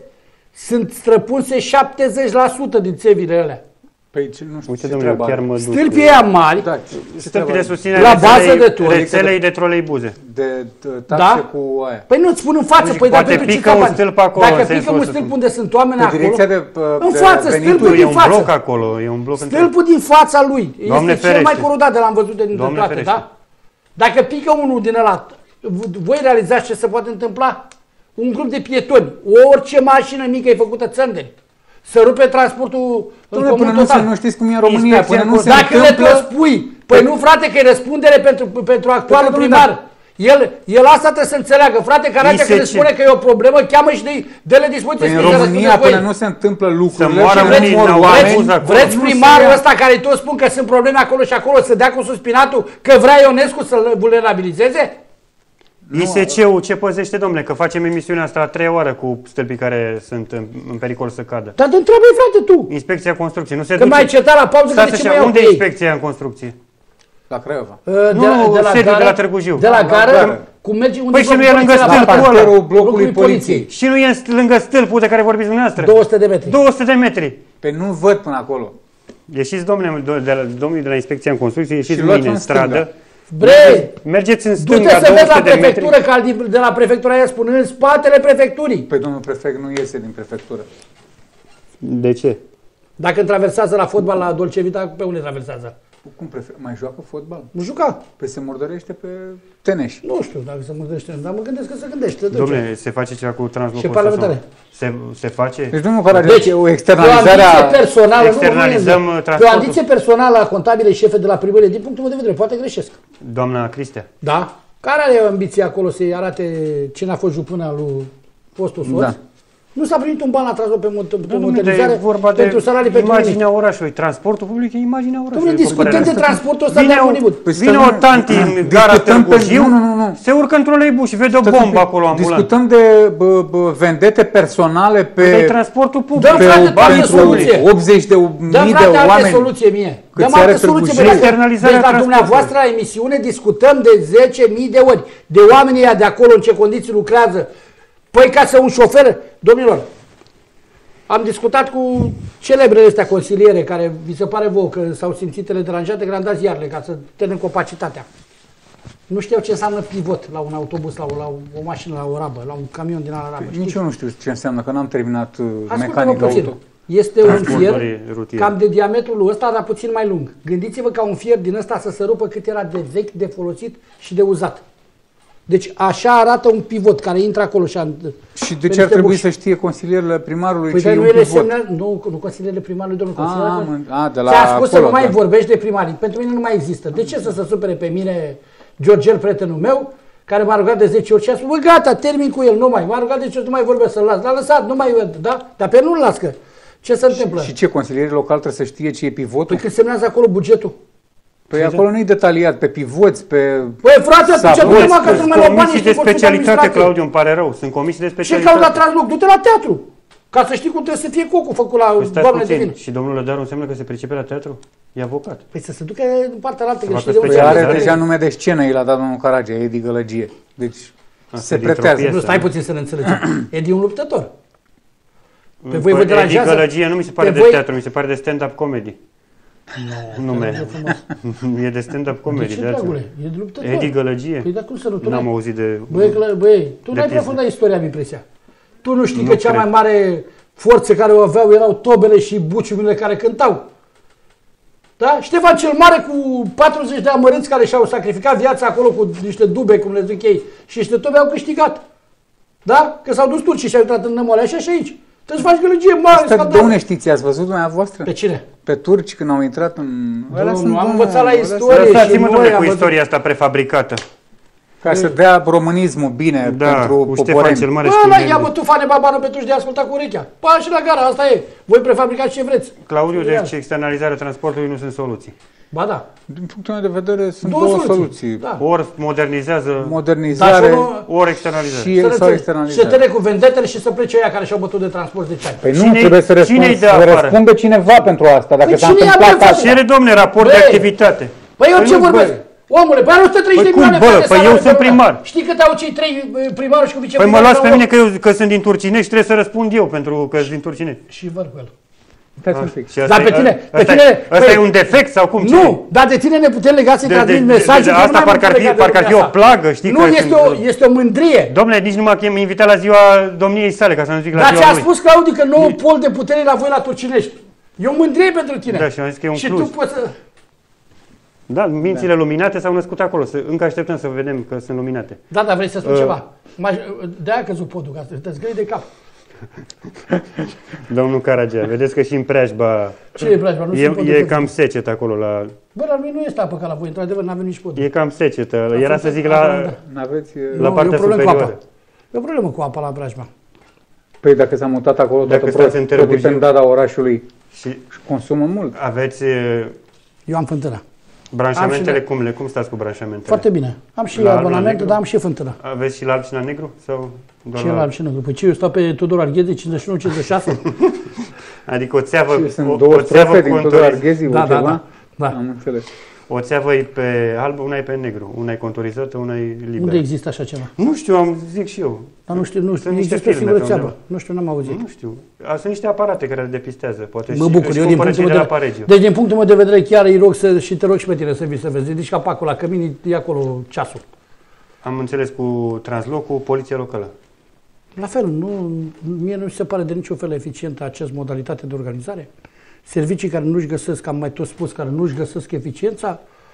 sunt străpunse șaptezeci la sută din țevile alea. Păi ce, nu știu. Uite, domnule, chiar mă duc. Stâlpii aia mari, da, stâlpii de susținere la bază de tot. Rețelei de troleibuze. De taxe da? Cu aia. Păi nu-ți spun în față. Păi poate pică un stâlp acolo. Dacă pică un stâlp unde sunt oameni acolo, de, în față, stâlpul din față. E un bloc acolo, e un bloc stâlpul din fața lui. Este cel mai corodat de l-am văzut de dintre toate, da? Dacă pică unul din ăla, voi realizați ce se poate întâmpla? Un grup de pietoni, orice mașină mică e făcută țândeni. Să rupe transportul în comun total. Nu știți cum e în România, până nu se Dacă le tot spui, păi nu frate că e răspundere pentru, pentru actualul primar. El, el asta trebuie să înțeleagă, frate, care că le spune că e o problemă, cheamă și de, de le dispoziție. Păi în România până nu se întâmplă lucrurile și vreți, vreți, vreți primarul ăsta care toți spun că sunt probleme acolo și acolo să dea cu suspinatul că vrea Ionescu să-l vulnerabilizeze? I S C-ul ce păzește, domnule, că facem emisiunea asta a treia oară cu stâlpii care sunt în, în pericol să cadă. Dar întreabă frate, tu. Inspecția construcției. Nu se că mai cetat la pauză că de ce mai unde e inspecția în construcție? La Craiova. Uh, de, nu, la, de, la sediul gara, de la Târgu Jiu. De la gară, la cum mergi unde păi și nu e lângă stâlpul ăla. Blocului poliției. Și nu e lângă stâlpul de care vorbiți dumneavoastră. două sute de metri. două sute de metri. Pe nu văd până acolo. Ieșiți, domnule, de la, domnul de la inspecția în construcție, ieșiți mâine în stradă. Bre, mergeți în stânga, du-te să vezi la prefectură, că de la prefectura aia spun în spatele prefecturii. Păi domnul prefect nu iese din prefectură. De ce? Dacă traversează la fotbal la Dolce Vita, pe unde traversează? Cum prefect? Mai joacă fotbal? Nu juca. Păi se murdărește pe teneș. Nu știu dacă se murdărește, dar mă gândesc că se gândește. Dom'le, se face ceva cu translocul? Și parlamentare. Se, se face? Deci domnul Caragea, deci, o externalizare a... personală, externalizăm nu, transportul. Pe o ambiție personală a contabile șefe de la primărie, din punctul meu de vedere, poate greșesc. Doamna Cristea. Da? Care are ambiția acolo să-i arate cine a fost jupâna lui fostul soț? Da. Nu s-a primit un ban la transport pe, pe modernizare pentru salarii pentru imaginea unii. Orașului. Transportul public e imaginea orașului. Nu discutăm de transportul ăsta de Hollywood. Păi vine o tanti în gara Târgu Jiu, nu, nu, nu. Se urcă într-un leibus și vede o bombă acolo ambulant. Discutăm de bă, bă, vendete personale pe... Pe transportul public. Dă-mi frate toată soluție. optzeci de mii de oameni. Dă-mi frate alte soluție mie. Dă-mi alte soluție. Deci la dumneavoastră la emisiune discutăm de zece mii de ori. De oamenii ăia de acolo în ce condiții lucrează. Păi ca să un șofer, domnilor, am discutat cu celebrele astea consiliere care vi se pare vouă că s-au simțit ele deranjate, că le-am dat ziarele ca să tănem capacitatea. Nu știau ce înseamnă pivot la un autobuz, la o, la o mașină, la o rabă, la un camion din ala rabă. Nici eu nu știu ce înseamnă, că n-am terminat mecanic auto. Este un fier cam de diametrul ăsta, dar puțin mai lung. Gândiți-vă ca un fier din ăsta să se rupă cât era de vechi, de folosit și de uzat. Deci așa arată un pivot care intră acolo. Și, și de ce ar trebui buși. Să știe consilierele primarului păi ce e un pivot? Semnea, nu, nu consilierele primarului, domnul consilier. Ți-a spus să nu mai da. vorbești de primarii. Pentru mine nu mai există. De ce să se supere pe mine Georgel, prietenul meu, care m-a rugat de zece ori și a spus, bă, gata, termin cu el, nu mai. M-a rugat de zece ori, nu mai vorbesc, să-l las. L-a lăsat, nu mai, da? Dar pe nu-l las, că ce se întâmplă? Și ce, consilierii locali trebuie să știe ce e pivotul? Păi când semnează acolo bugetul. Păi acolo nu e detaliat, pe pivoți, pe... Păi frate, atunci ce problema că nu mai luau bani și de specialitate, Claudiu, îmi pare rău. Sunt comisii de specialitate. Ce caut la transloc? Du-te la teatru. Ca să știi cum trebuie să fie cocul făcut la păi doamne de vină. Și domnul Lădaru înseamnă că se pricepe la teatru? E avocat. Păi să se ducă în partea altă. Păi are deja nume de scenă, i l-a dat domnul Caragea, Edi Gălăgie. Deci se pretează. Nu, stai puțin să ne înțelegem. Edi e un luptător. Pe voi vă deranjează? Edi Gălăgie nu mi se pare de teatru, mi se pare de stand-up comedy. Nu, nume. E de stand-up comedy. De ce, dragule? E de luptător. Edi Gălăgie? Păi, dar cum să nu? N-am auzit de... Băi, băi, tu n-ai prefundat istoria, am impresia. Tu nu știi nu că cea mai mare forță care o aveau erau tobele și buciumile care cântau. Da? Ștefan cel Mare cu patruzeci de amărâți care și-au sacrificat viața acolo cu niște dube, cum le zic ei, și niște tobe au câștigat. Da? Că s-au dus turcii și au intrat în nămoale, așa și aici. Trebuie să faci gălăgie mare. Asta de unde știți? Ați văzut dumneavoastră? Pe cine? Pe turci când au intrat în... Nu, am învățat la istorie. Lăsați-mă, domnule, cu istoria asta prefabricată. Ca să dea românismul bine da, pentru poporeni. Cel Mare. Bă, ia bă, tu fane babană pe tu și de asculta cu urechea. Pa și la gara, asta e. Voi prefabricați ce vreți. Claudiu, deci externalizarea transportului nu sunt soluții. Ba da. Din punctul meu de vedere sunt două, două soluții. soluții. Da. Ori modernizează, modernizare, da, ori externalizare. Și el sau externalizare. Și să tere cu vendetele și să plece aia care și-au bătut de transport de ceai. Păi nu, cine trebuie să răspund, să răspundă cineva pentru asta. Dacă păi s-a întâmplat asta. Cere, domne, raport băi, de activitate. Păi eu ce vorbesc? Omule, păi are o sută treizeci de milioane. Păi, păi eu sunt primar. Știi cât au cei trei primarul și cu viceprimar? Păi mă las pe mine că, eu, că sunt din Turcinești, trebuie să răspund eu pentru că sunt din Turcinești. Și văd cu el. Dar pe tine, pe tine, ăsta e un defect sau cum? Nu, dar de tine ne putem lega să-i transmit mesajul. Asta parcă ar fi, parcă ar fi o plagă, știi? Nu, este o, este o mândrie. Domnule, nici nu m-a invitat la ziua domniei sale, ca să nu zic la ziua lui. Dar ți-a spus, Claudiu, că nou pol de putere la voi la Turcinești. E o mândrie pentru tine. Da, și am zis că e un și plus. Tu poți să... Da, mințile da. luminate s-au născut acolo. Încă așteptăm să vedem că sunt luminate. Da, dar vrei să spun uh. ceva. De-aia căzut podul, ca să te zgâi de cap. Domnul Caragea, vedeți că și în preajba... Ce e preajba? Nu e, e cam secetă acolo la... Bă, la noi nu este apă ca la voi, într-adevăr, n-avem nici pod. E cam secetă. Era să zic la, N-aveți, la nu, partea superioară. E o problemă cu apa la preajba. Păi dacă s-a mutat acolo, dacă toată protipendada orașului și consumă mult. Aveți... Eu am fântână. Branșamentele, cum, le, cum stați cu branșamentele? Foarte bine. Am și abonament, dar am și fântână. Aveți și la alb și la negru? Sau și la alb și negru. Păi ce, eu stau pe Tudor Arghezi, cincizeci și unu cincizeci și șase? Adică o țeavă... Și sunt două strofe din Tudor Arghezi, da, da, da, da. Am înțeles. O țeavă e pe alb, una e pe negru. Una e conturizată, una e liberă. Unde există așa ceva? Nu știu, am zic și eu. Dar nu știu, nu știu, există o singură țeavă. Nu știu, n-am auzit. Nu știu. Sunt niște aparate care le depistează. Poate mă bucur, eu din punctul meu de, de deci din punctul meu de vedere chiar îi rog să, și te rog și pe tine să vii să vezi. Ridici capacul la cămin, e acolo ceasul. Am înțeles cu translocul, poliția locală. La fel, nu, mie nu mi se pare de niciun fel eficientă această modalitate de organizare. Servicii care nu-și găsesc, am mai tot spus, care nu-și găsesc eficiența,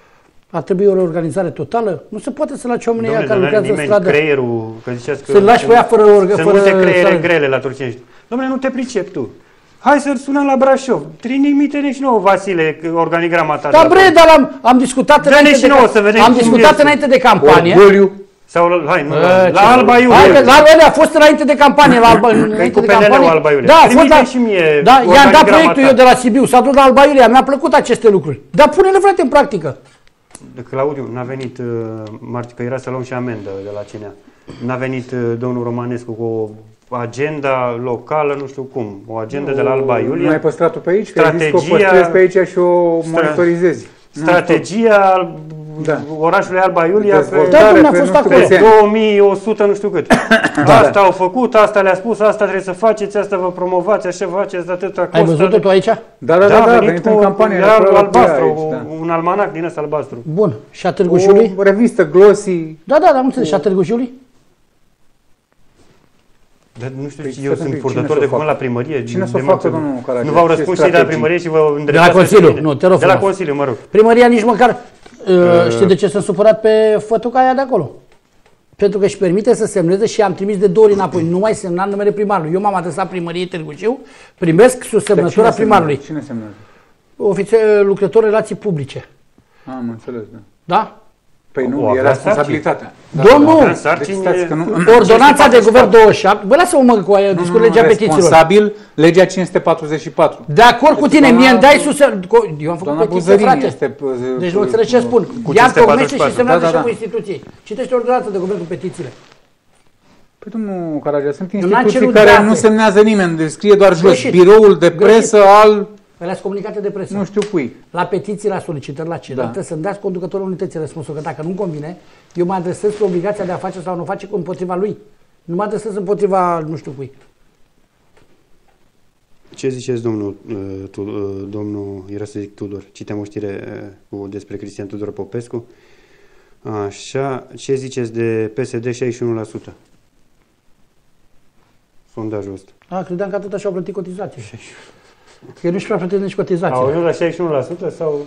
ar trebui o reorganizare totală. Nu se poate să lași oamenii care lucrează în stradă. Creierul, că ziceați că să-l lași pe ea fără orgă. Sunt multe creiere grele la Turcinești. Dom'le, nu te pricep tu. Hai să-l sunăm la Brașov. Trimite-ne și nouă, Vasile, organigrama ta. Da, bre, dar am, am discutat înainte de, nouă, să vedem am discutat înainte de campanie. Orgoliu. Sau, hai, nu, la, la Alba Iulie. Hai, la Alba a fost înainte de campanie. La Alba, înainte de campanie. Alba Iulie. Da, a fost la, și mie da, i-am dat proiectul eu de la Sibiu, s-a dus la Alba Iulie, mi-a plăcut aceste lucruri. Dar pune-le, frate, în practică. Claudiu, n-a venit, uh, că era să luăm și amendă de la C N A. N-a venit uh, domnul Romanescu cu o agenda locală, nu știu cum, o agenda nu, de la Alba Iulie. Nu ai păstrat-o pe aici? Strategia, că ai zis că o păstrezi pe aici și o monitorizezi. Strategia da. orașului Alba Iulia pe, da, pe, a fost pe două mii o sută, nu știu cât. Da, asta da. au făcut, asta le-a spus, asta trebuie să faceți, asta vă promovați, așa faceți, atâta costă. Ai văzut-o tu aici? Da, da, da, da, a venit în campanie. Albastru, aici, da. un almanac din ăsta albastru. Bun, și a Târgu Jiului? O revistă glossy. Da, da, da, am înțeles, și a Târgu Jiului? Dar nu știu, păi eu sunt purtător de cuvânt la primărie. Cine să o facă, domnul Caragea? Nu v-au răspuns și de la primărie și vă îndreptați. De la Consiliu, nu, te rog. De la Consiliu, mă rog. Primăria nici măcar, uh, știi de ce sunt supărat pe fătuca aia de acolo? Pentru că își permite să semneze și am trimis de două ori înapoi. Nu mai semna numele primarului. Eu m-am adresat primăriei Târgu Jiu, primesc sub semnătura primarului. Cine semnează? Ofițer, lucrător relații publice. Am înțeles, da. Da? Păi nu, e responsabilitatea. Domnul, deci, ordonanța de guvern douăzeci și șapte, bă, lasă-mă mă cu aia, discut legea petițiilor. Responsabil, legea cinci sute patruzeci și patru. De acord cu tine, mie îmi dai sus... Eu am făcut petiție, frate. Deci nu înțelegi ce spun. Ea întocmește și semnează șeful instituției. Citește ordonanța de guvern cu petițiile. Păi domnul Caragea, sunt instituții care nu semnează nimeni, scrie doar jos. Biroul de presă al... Alea comunicate de presă. Nu știu cui. La petiții, la solicitări, la cereri, da. Trebuie să-mi dați conducătorul unității răspunsul, că dacă nu-mi convine, eu mă adresez cu obligația de a face sau nu face împotriva lui. Nu mă adresez împotriva nu știu cui. Ce ziceți, domnul, tu, domnul, era să zic Tudor, citeam o știre despre Cristian Tudor Popescu. Așa, ce ziceți de P S D șaizeci și unu la sută? Sondajul ăsta. A, credeam că atâta și-au plătit cotizații. Că nu-și prea plătesc nici cotizații. Au ajuns la șaizeci și unu la sută sau...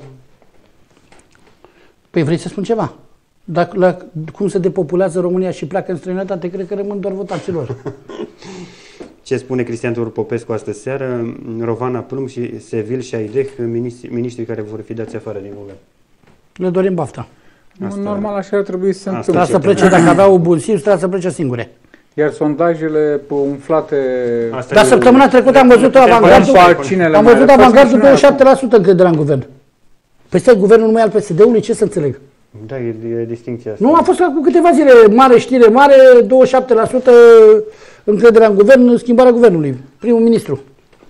Păi vrei să spun ceva? Dacă, la, cum se depopulează România și pleacă în străinătate, cred că rămân doar votanților. Ce spune Cristian Tudor Popescu astăzi seară? Rovana Plumb și Sevil și Aideh, miniștrii care vor fi dați afară din guvern. Le dorim bafta. Asta, normal așa ar trebui să se întâmple. Trebuie să plece, dacă aveau bun simț, trebuie să plece singure. Iar sondajele umflate... Asta Dar săptămâna trecută am văzut avangardul, am văzut avangardul douăzeci și șapte la sută încrederea în guvern. Păi stai, guvernul numai al P S D-ului, ce să înțeleg? Da, e, e distincția asta. Nu, a fost cu câteva zile, mare știre, mare, douăzeci și șapte la sută încrederea în guvern, schimbarea guvernului, primul ministru.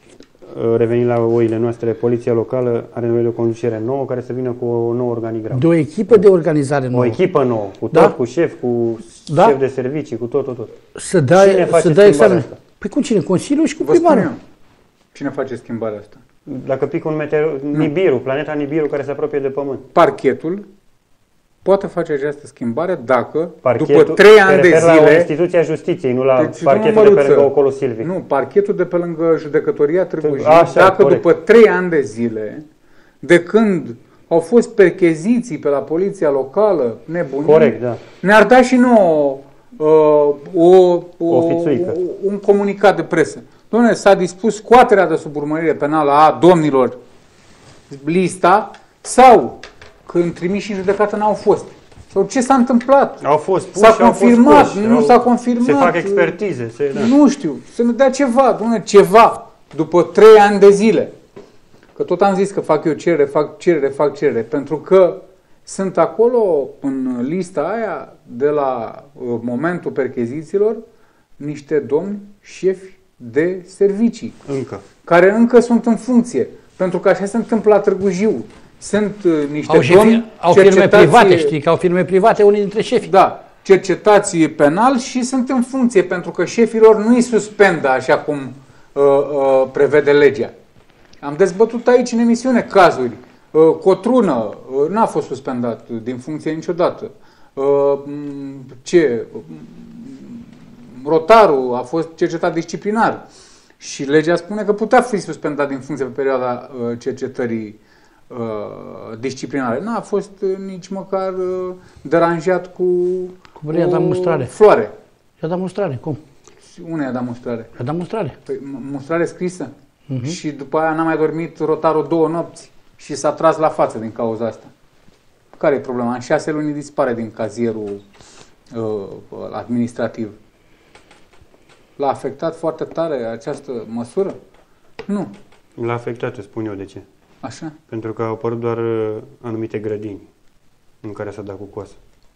reveni la oile noastre, poliția locală are nevoie de o conducere nouă care să vină cu o nouă organigramă. De o echipă de organizare nouă. O echipă nouă, cu tot, da? cu șef, cu da? șef de servicii, cu tot, tot, tot. Să dai, să dai examen. Păi cu cine? Consiliul și cu primarul. Cine face schimbarea asta? Dacă pică un meteor, Nibiru, planeta Nibiru care se apropie de Pământ. Parchetul poate face această schimbare dacă, parchetul, după trei ani de zile... la instituția justiției, nu la deci, parchetul de pe lângă Ocolul Silvic. Nu, parchetul de pe lângă judecătoria Târgu Jiu, dacă corect. După trei ani de zile, de când au fost percheziții pe la poliția locală, nebunii, corect, da. ne-ar da și nouă uh, o, o, o, un comunicat de presă. Doamne, s-a dispus scoaterea de sub urmărire penală a domnilor Lista sau când trimiși în judecată n-au fost. Sau ce s-a întâmplat? Au fost puși, s-a confirmat, au fost puși, nu s-a confirmat. Se fac expertize. Se, da. Nu știu, să ne dea ceva, doamne, ceva, după trei ani de zile. Că tot am zis că fac eu cerere, fac cerere, fac cerere, pentru că sunt acolo, în lista aia, de la uh, momentul perchezițiilor, niște domni șefi de servicii. Încă. Care încă sunt în funcție. Pentru că așa se întâmplă la Târgu Jiu. Sunt uh, niște au domni au firme private, știi, că au firme private unii dintre șefi. Da, cercetați penal și sunt în funcție, pentru că șefilor nu îi suspendă așa cum uh, uh, prevede legea. Am dezbătut aici în emisiune cazuri. Uh, Cotrună uh, n-a fost suspendat din funcție niciodată. Uh, ce... Rotaru a fost cercetat disciplinar și legea spune că putea fi suspendat din funcție pe perioada uh, cercetării uh, disciplinare. N-a fost uh, nici măcar uh, deranjat cu, cu i-a dat mustrare. Floare. I-a dat mustrare, cum? Unde i-a dat mustrare? I-a dat mustrare. Păi, mustrare scrisă. Uh-huh. Și după aia n-a mai dormit Rotaru două nopți și s-a tras la față din cauza asta. Care e problema? În șase luni dispare din cazierul uh, administrativ. L-a afectat foarte tare această măsură? Nu. L-a afectat, îți spun eu de ce. Așa? Pentru că au apărut doar uh, anumite grădini în care s-a dat cu coasă.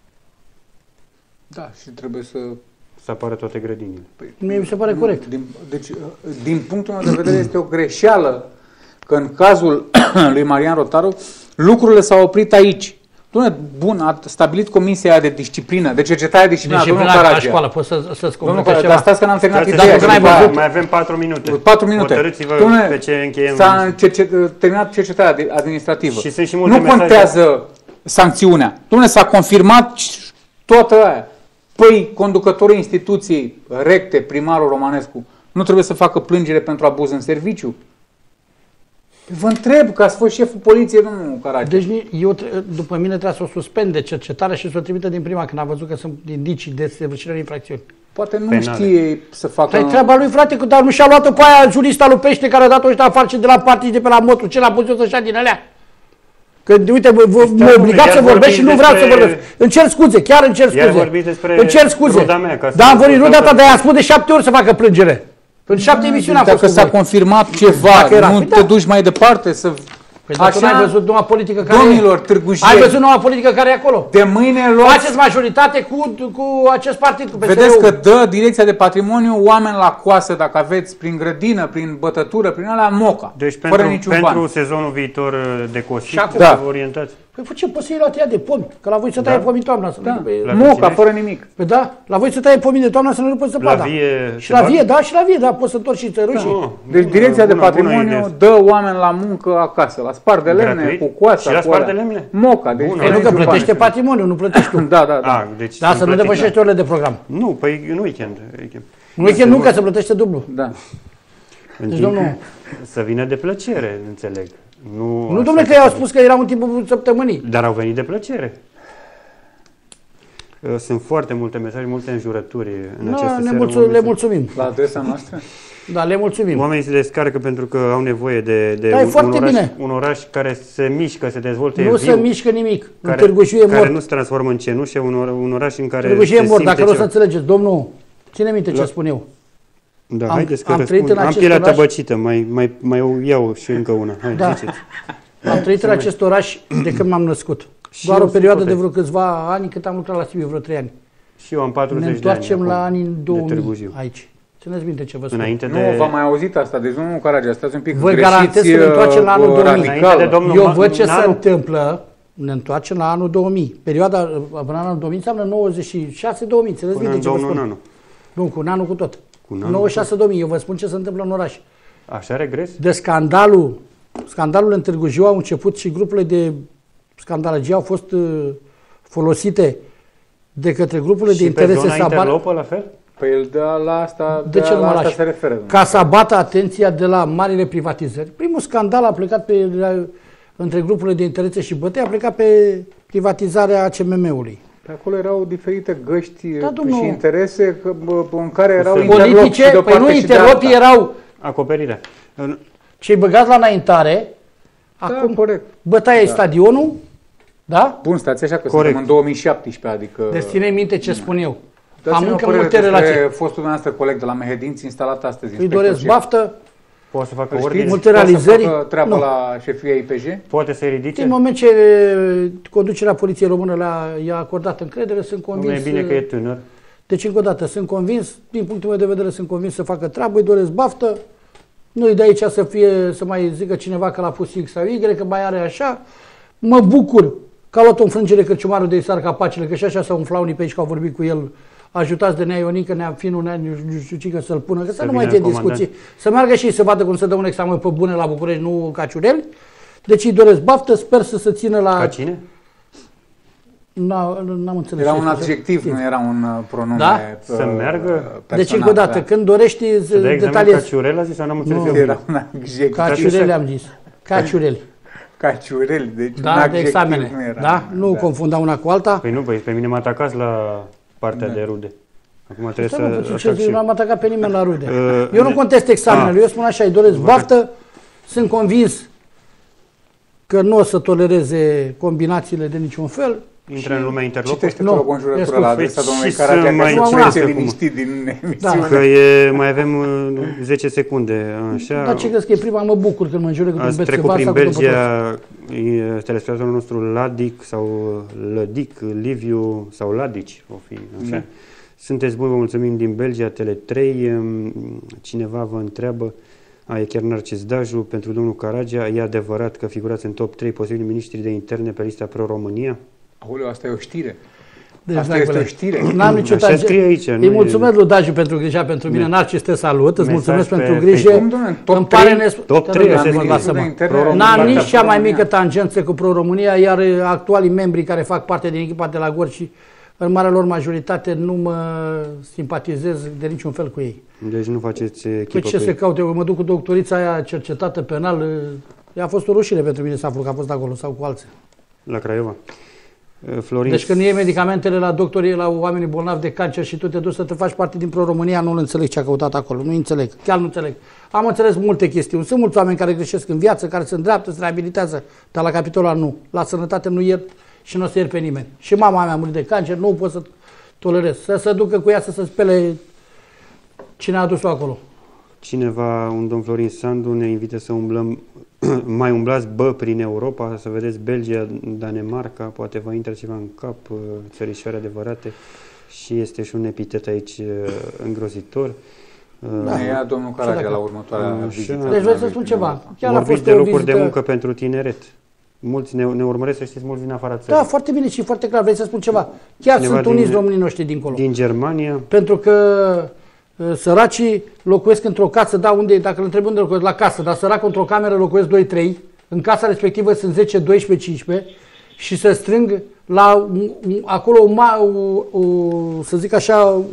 Da, și trebuie să... Să apară toate grădinile. Păi, mie mi se pare nu, corect. Din, deci, din punctul meu de vedere, este o greșeală că în cazul lui Marian Rotaru lucrurile s-au oprit aici. Dom'le, bun, a stabilit Comisia de Disciplină, de cercetare disciplinară, domnul Caragea. La școală, poți să, să-ți domnul Caragea, dar stați că n-am terminat ideea. Mai avem patru minute. patru minute. Hotărâți-vă pe ce încheiem. S-a terminat cercetarea administrativă. Și sunt și multe nu contează sancțiunea. Dom'le, s-a confirmat toată aia. Păi, conducătorul instituției recte, primarul Romanescu, nu trebuie să facă plângere pentru abuz în serviciu? Vă întreb, că ați fost șeful poliției, domnul Caragea. Deci eu, după mine, trebuie să o suspende cercetarea și să o trimită din prima, când a văzut că sunt indicii de săvârșire de infracțiuni. Poate nu penale. Știe să facă... Dar treaba lui, frate, dar nu și-a luat-o pe aia jurista lui Pește, care a dat-o ăștia afară de la partid de pe la Motru. Ce l-a pus eu să-și ia din alea? Că, uite, mă obligați să vorbesc și nu vreau să vorbesc. Îmi cer scuze, chiar îmi cer scuze. Îmi cer scuze. Da, am vorbit ruda ta, dar i-am spus de șapte ori să facă plângere. În șapte emisiuni a fost. Dacă s-a confirmat ceva, nu te duci mai departe să... Păi dacă nu ai văzut noua politică care domnilor Târgujieni, ai văzut noua politică care e acolo. De mâine luați... Faceți majoritate cu, cu acest partid, cu P S R-ul. Vedeți că dă Direcția de Patrimoniu oameni la coasă, dacă aveți, prin grădină, prin bătătură, prin alea, moca. Deci pentru, pentru ban. Sezonul viitor de cosit, da. Vă orientați? Păi ce poți să iei la tăia de pomi? Că la voi să taie da. pomii toamna. Să da. Moca, fără nimic. Păi da, la voi să taie pomii de toamna să nu poți să pada. Vie, și la vie, da, și la vie, da, poți să întorci și țărâși. Da. Deci Direcția bună, de Patrimoniu dă oameni la muncă acasă, la spar de lemne, cu coasa. Și la spar de lemne? Moca. Deci nu că plătește patrimoniu, nu plătești tu. Da, da, da. Deci da, să nu depășești orele de program. Nu, păi în weekend. În weekend nu, că se plătește dublu. Da. Deci, domnul... Să vină de plăcere, înțeleg. Nu, nu domnule, că i-au spus că era un timpul săptămânii. Dar au venit de plăcere. Sunt foarte multe mesaje, multe înjurături în no, aceste ne seară. Mulțu- le mulțumim. La adresa noastră? Da, le mulțumim. Oamenii se descarcă pentru că au nevoie de, de da, un, un, oraș, bine. un oraș care se mișcă, se dezvolte Nu viu, se mișcă nimic. Care, Târgu Jiu e care mort. nu se transformă în cenușă, un, or, un oraș în care Târgu Jiu e mort, dacă ceva. nu o să înțelegeți. Domnul, ține minte ce La... spun eu. Da, am, haideți că am răspund. În am pielea oraș... tăbăcită, mai, mai, mai iau și încă una. Hai, da. ziceți. Am trăit în acest oraș de când m-am născut. Și doar o perioadă de vreo câțiva ani, cât am lucrat la Sibiu, vreo trei ani. Și eu am patruzeci ne întoarcem de ani la anii două mii aici. Țineți minte ce vă spun. Înainte Nu, de... v-am mai auzit asta, deci domnul Caragea, stați un pic Vă greșiți, garantez că ne întoarcem la anul două mii. radical. Eu văd ce se întâmplă, ne întoarcem la anul două mii. Perioada până în anul două mii înseamnă nouăzeci și șase două mii, țineți minte ce vă spun. Anul. Nu, cu un anul cu tot. Cu nouăzeci și șase două mii, eu vă spun ce se întâmplă în oraș. Așa regres? De scandalul, scandalul în Târgu Jiu au început și grupurile de scandalăgie au fost uh, folosite de către grupurile și de interese să abat... interlopă la fel? Păi el de la asta, de de ce la nu asta lași? se referă. Ca să abată atenția de la marile privatizări. Primul scandal a plecat pe, la, între grupurile de interese și bătăi, a plecat pe privatizarea A C M M-ului. Pe acolo erau diferite găști da, domnul, și interese că, bă, în care erau politice, de păi nu interlopii erau acoperirea. Cei băgați la înaintare, da, acum corect. bătaia da. stadionul, da? Bun, stați așa că corect. Suntem în două mii șaptesprezece, adică... Deci ține minte ce spun eu. Dați-mi am încă multe relații. Fostul dumneavoastră coleg de la Mehedinți instalat astăzi. Îi doresc baftă. Poate să facă ordine. Multe realizări. Poate să facă treaba nu. la șefia I P J? Poate să-i ridice? În moment ce conducerea Poliției Română i-a acordat încredere, sunt convins... Nu e bine că e tânăr. Deci, încă o dată, sunt convins, din punctul meu de vedere, sunt convins să facă treabă, îi doresc baftă. Nu-i de aici să fie, să mai zică cineva că l-a pus X sau Y, că mai are așa. Mă bucur că a luat o înfrângere Cărciumarul de Isar Capacele, că și așa s-au umflat unii pe aici că au vorbit cu el, ajutați de Nea Ionică, Nea Finu, Nea nu știu ce, că să-l pună, că să, să nu mai fie discuții. Să meargă și să vadă cum să dă un examen pe bune la București, nu ca ciureli. Deci îi doresc baftă, sper să se țină la... Ca cine? N-am înțeles. Era un adjectiv, nu era un pronume. Da? Să meargă? Personal, deci încă o dată, da. când dorești detaliezi... Ca ciurel a zis sau n-am înțeles eu? Era un adjectiv. Ca ciureli am zis. Ca ciureli. Ca ciureli, deci da, un adjectiv de examene. nu era. Da? Nu da. confunda una cu alta. Păi nu, păi pe mine mă atacați la partea da. de rude. Acum trebuie Stai, să... Mă, ce, nu am atacat pe nimeni la rude. Uh, eu nu contest examenele, eu spun așa, îi doresc baftă, sunt convins că nu o să tolereze combinațiile de niciun fel. Intră în lumea interlopă. Citește tu o conjurătură la adresa domnului Caragea, ca să fie liniștit din emisiune. Că e, mai avem uh, zece secunde. Așa. Dar ce crezi că e prima? Mă bucur când mă înjură cu un Ați trecut prin Belgia, telespectatorul nostru Ladic sau Lădic, Liviu sau Ladici, o fi, așa. Da. Sunteți buni, vă mulțumim, din Belgia, Tele trei. Cineva vă întreabă, a, e chiar Narcis Daju, pentru domnul Caragea, e adevărat că figurați în top trei posibili miniștri de interne pe lista Pro-România? Aoleu, asta e o știre. Deci, asta este o știre. N-am nicio Așa scrie aici. Îi mulțumesc lui Daju pentru grija pentru mine. Narcis, te salut. Îți mulțumesc pentru grijă. Îmi pare top trei. N-am nici cea mai mică tangență cu Pro-România, iar actualii membri care fac parte din echipa de la Gorj, în marea lor majoritate, nu mă simpatizez de niciun fel cu ei. Deci nu faceți echipă Păi ce se caute? Eu mă duc cu doctorița aia cercetată penal. Ea a fost o rușine pentru mine să aflu că a fost acolo sau cu alții. La Craiova. Florin... Deci când iei medicamentele la doctorii, la oamenii bolnavi de cancer și tu te duci să te faci parte din Pro-România, nu-l înțeleg ce a căutat acolo. Nu înțeleg. Chiar nu înțeleg. Am înțeles multe chestiuni. Sunt mulți oameni care greșesc în viață, care se îndreaptă, se reabilitează, dar la capitolul ăla nu. La sănătate nu iert și nu o să iert pe nimeni. Și mama mea a murit de cancer, nu pot să tolerez. Să se ducă cu ea să se spele cine a adus-o acolo. Cineva, un domn Florin Sandu, ne invită să umblăm, mai umblați, bă, prin Europa, să vedeți Belgia, Danemarca, poate vă intră ceva în cap, țărișoare adevărate, și este și un epitet aici îngrozitor. Da, ia domnul Caragea la următoarea vizită. Deci vreau să spun ceva. Chiar vorbiți de locuri vizită... de muncă pentru tineret. Mulți ne, ne urmăresc, să știți, mulți din afara țării. Da, foarte bine și foarte clar. Vrei să spun ceva. Chiar Cineva sunt uniți românii noștri dincolo. Din Germania. Pentru că săracii locuiesc într-o casă, da, unde, dacă îl întreb unde locuiesc, la casă, dar săracul într-o cameră locuiesc doi trei, în casa respectivă sunt zece, doisprezece, cincisprezece și se strâng la acolo, o, o, să zic așa, o,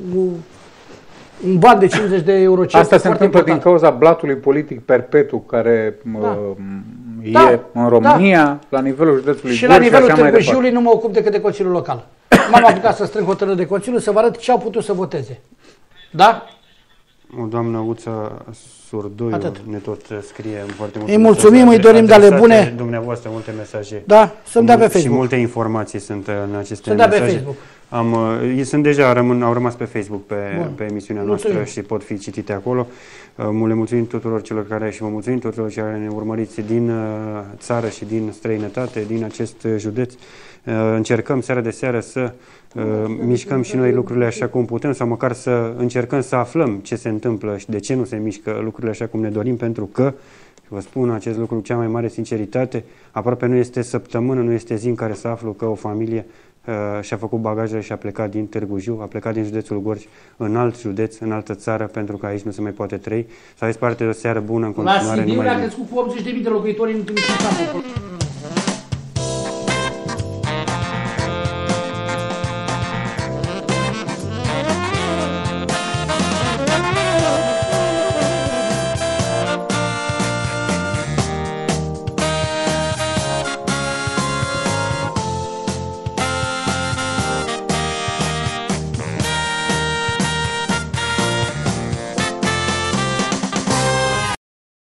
un ban de cincizeci de euro. Asta se întâmplă important din cauza blatului politic perpetu care da. e da. în România, da. la nivelul județului și Gorj, la nivelul Târgu Jiului nu mă ocup decât de Consiliul Local. M-am apucat să strâng hotărâri de Consiliu să vă arăt ce au putut să voteze. Da? O doamnă Uța Surdoiu ne tot scrie foarte multe. Îi mulțumim, îi dorim de ale bune. Dumneavoastră multe mesaje. Da, să-mi dea pe Facebook. Și multe informații sunt în aceste să-mi dea mesaje. pe Facebook. Am, uh, sunt deja, rămân, au rămas pe Facebook pe, pe emisiunea Mulțumim. noastră și pot fi citite acolo. Uh, le mulțumim tuturor celor care și vă mulțumim tuturor celor care ne urmăriți din uh, țară și din străinătate, din acest județ. Uh, încercăm seara de seară să uh, mișcăm și noi lucrurile așa cum putem sau măcar să încercăm să aflăm ce se întâmplă și de ce nu se mișcă lucrurile așa cum ne dorim, pentru că vă spun acest lucru cu cea mai mare sinceritate, aproape nu este săptămână, nu este zi în care să aflu că o familie uh, și-a făcut bagajele și a plecat din Târgu Jiu, a plecat din județul Gorj în alt județ, în altă țară, pentru că aici nu se mai poate trăi. Să aveți parte de o seară bună în continuare. La Sibiu a crescut cu optzeci de mii de locuitori în Târgu Jiu.